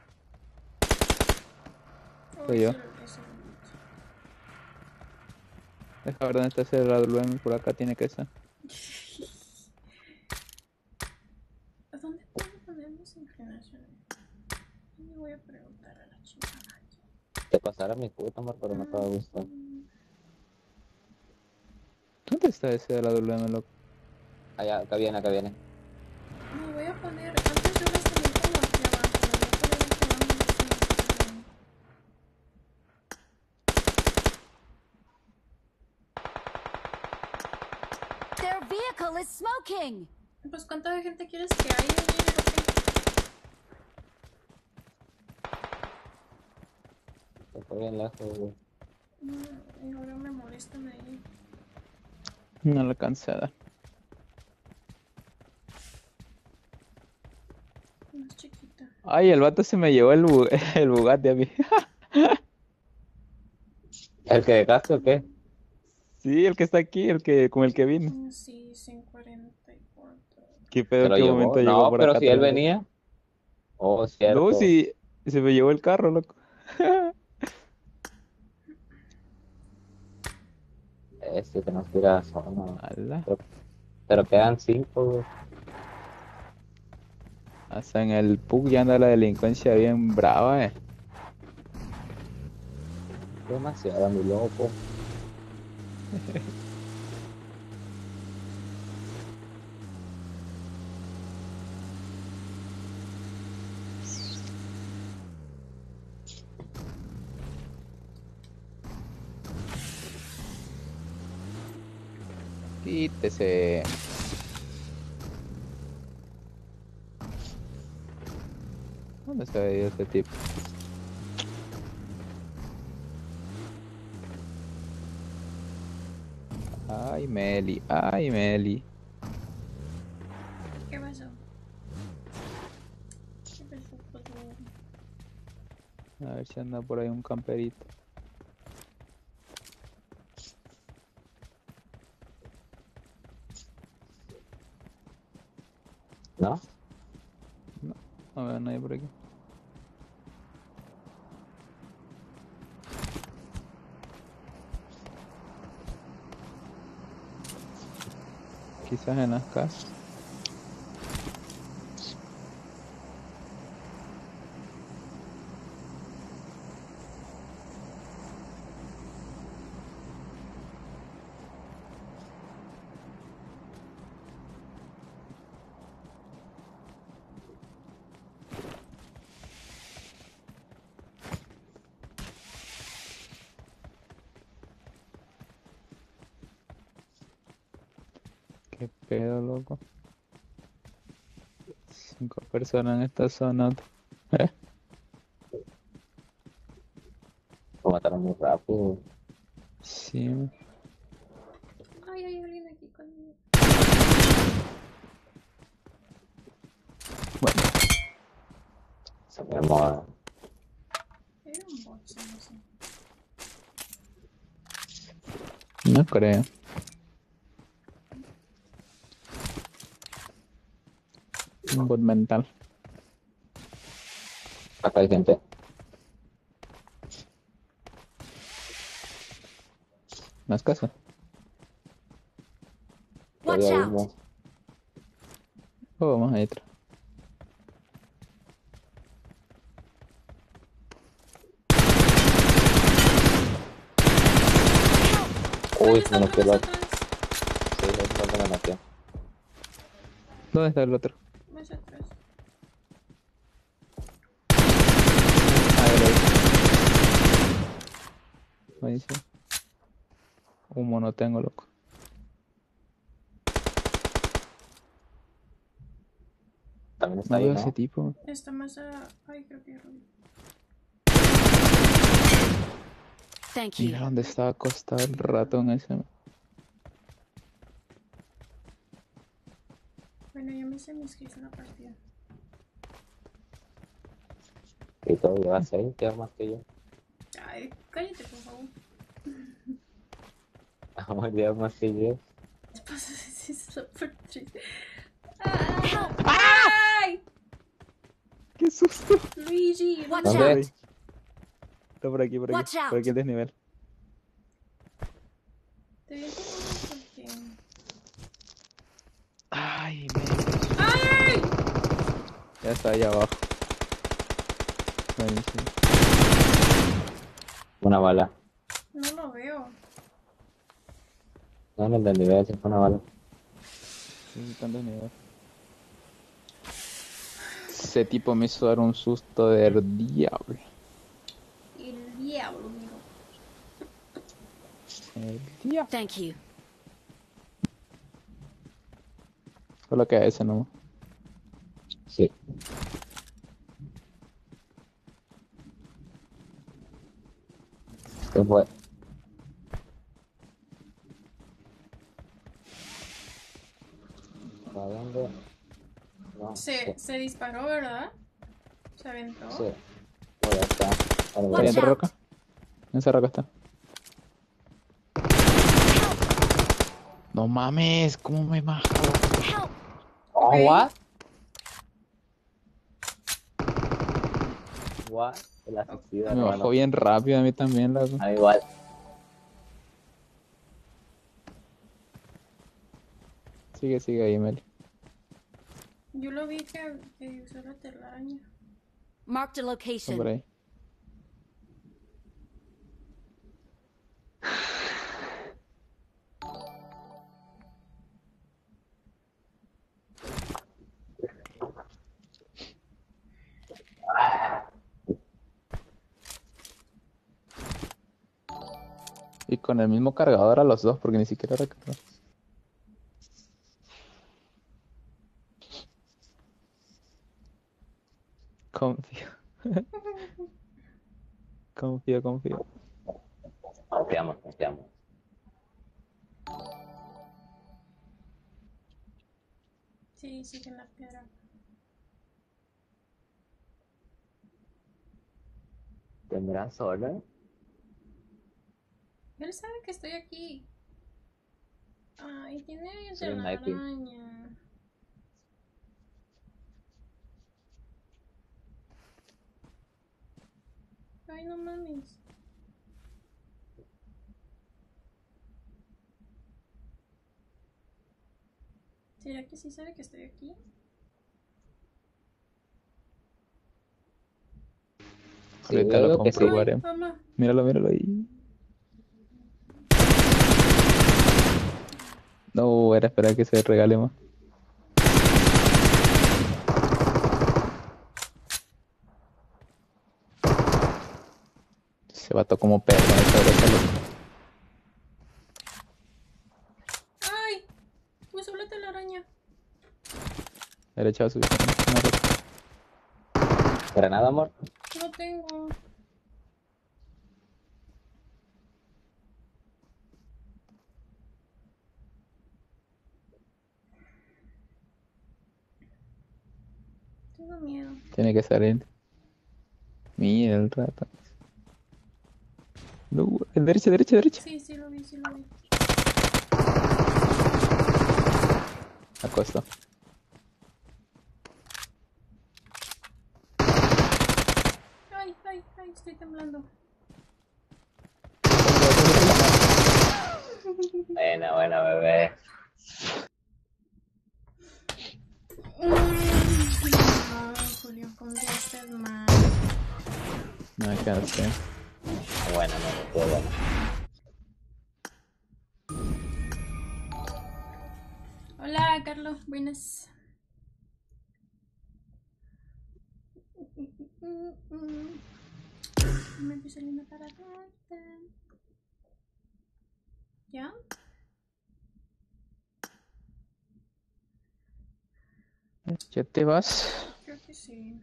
Soy yo. Ese- Deja ver dónde está ese de la WM. Por acá tiene que ser. ¿A dónde puedo poner mis inclinaciones? Le voy a preguntar a la chica. Te pasara mi puta, amor, pero no te va a gustar. ¿Dónde está ese de la WM, loco? Allá, acá viene, acá viene. Me voy a poner. Antes yo las tenía como aquí abajo. Me voy a poner aquí abajo. Their vehicle is smoking! Pues, ¿cuánta gente quieres que haya? Oye, Se fue bien lejos, güey. y ahora me molestan ahí. No lo alcancé a dar. Más chiquita. Ay, el vato se me llevó el Bugatti a mí. ¿El que dejaste o qué? Sí, el que está aquí, con el que vine. Sí, 144. ¿Qué ¿Se pedo? ¿En lo qué llevó? momento llegó No, por pero acá si él atrás? venía. Oh, No, cierto. sí, se me llevó el carro, loco. Tenemos que ir a zona. Ala. Pero quedan 5, güey. Hasta en el PUC ya anda la delincuencia bien brava, Demasiado, mi loco. Quítese. ¿Dónde se ha ido este tipo? Ay, Meli, ay, Meli. ¿Qué pasó? ¿Qué pasó? A ver si anda por ahí un camperito. ¿No? No veo a nadie por aquí. Quizás en las casas. ¿Qué pedo, loco? 5 personas en esta zona. Lo mataron muy rápido. Sí. Ay, hay alguien aquí conmigo. Bueno, Se me moda. Era un bot, no sé. no creo. Un bot mental. Acá hay gente. ¿Más casa? Watch Todavía out! humo. Oh, vamos ahí atrás. Uy, ¿Dónde está me otro noqueó más la... atrás? Sí, es donde me noqueó. ¿Dónde está el otro? Más atrás. Ah, ya lo vi. Buenísimo. Humo no tengo, loco. También está No ahí, veo ¿no? ese tipo. Está más a... Ay, creo que ya lo vi. Thank Mira you. dónde estaba acostado el ratón ese. Bueno, yo me sé mis kills en la partida. Y todo lleva 6, lleva más que yo. Ay, cállate, por favor. Vamos, lleva más que yo. ¿Qué pasa si es la partida? Help! ¡Ay! ¡Qué susto! Luigi, Watch ¿Dónde? out! Está por aquí, por aquí. Watch out. Por aquí el desnivel. te vi como porque... Ay, ¡Ay! ya está ahí abajo. Buenísimo. Una bala. No lo veo. No, en el del nivel, si fue una bala. Sí, está en desnivel. Ese tipo me hizo dar un susto del diablo. El diablo, amigo. El diablo. Thank you. Solo queda ese nomás. Sí. ¿Qué fue? ¿Para dónde? No. Se disparó, ¿verdad? Se aventó. Sí. Pues ya está. Ahora Watch voy. ¿Siguiente out. roca? En esa roca está. No mames, ¿cómo me baja? Help! Oh, Ok. what? What? El asistido, Me bajó hermano. bien rápido a mí también, loco. A mí igual. Sigue ahí, Meli. Yo lo vi que usó la telaraña. Marked a Está por location. ahí. Y con el mismo cargador a los dos, porque ni siquiera recargó. Confío. Confío. Confiamos. Sí, sigue en la piedra. ¿Tendrá sola? Él sabe que estoy aquí. Ay, tiene Soy un sniper. telaraña. Ay, no mames. ¿Será que sí sabe que estoy aquí? Sí, Ahorita yo lo digo que sí. comprobaremos. Mamá. Míralo ahí. No, era esperar que se regale más. Se bató como perro con esa derecha, loco. Ay, puso la telaraña. Derecha va a subir. Granada, amor. No tengo. Tengo miedo. Tiene que salir. Mira el rato. No, derecha. Sí, lo vi. Acostó. Ay, estoy temblando. Buena, bebé. No, Julio, contaste mal. No hay que hacer. Buena, no, todo bueno. Hola, Carlos, buenas. Me puse linda para verte. ¿Ya? ¿Ya te vas? Creo que sí.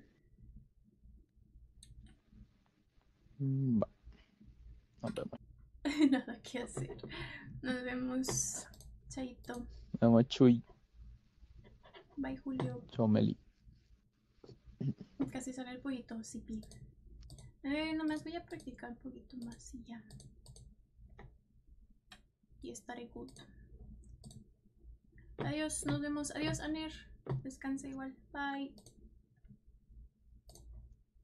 Va. Nos vemos. Nada que hacer. Nos vemos. Chaito. Nos vemos, Chuy. Bye, Julio. Chau, Meli. Casi sale el pollito, Zipi. Nomás voy a practicar un poquito más y ya. Y estaré good. Adiós, nos vemos. Adiós, Aner. Descansa igual. Bye.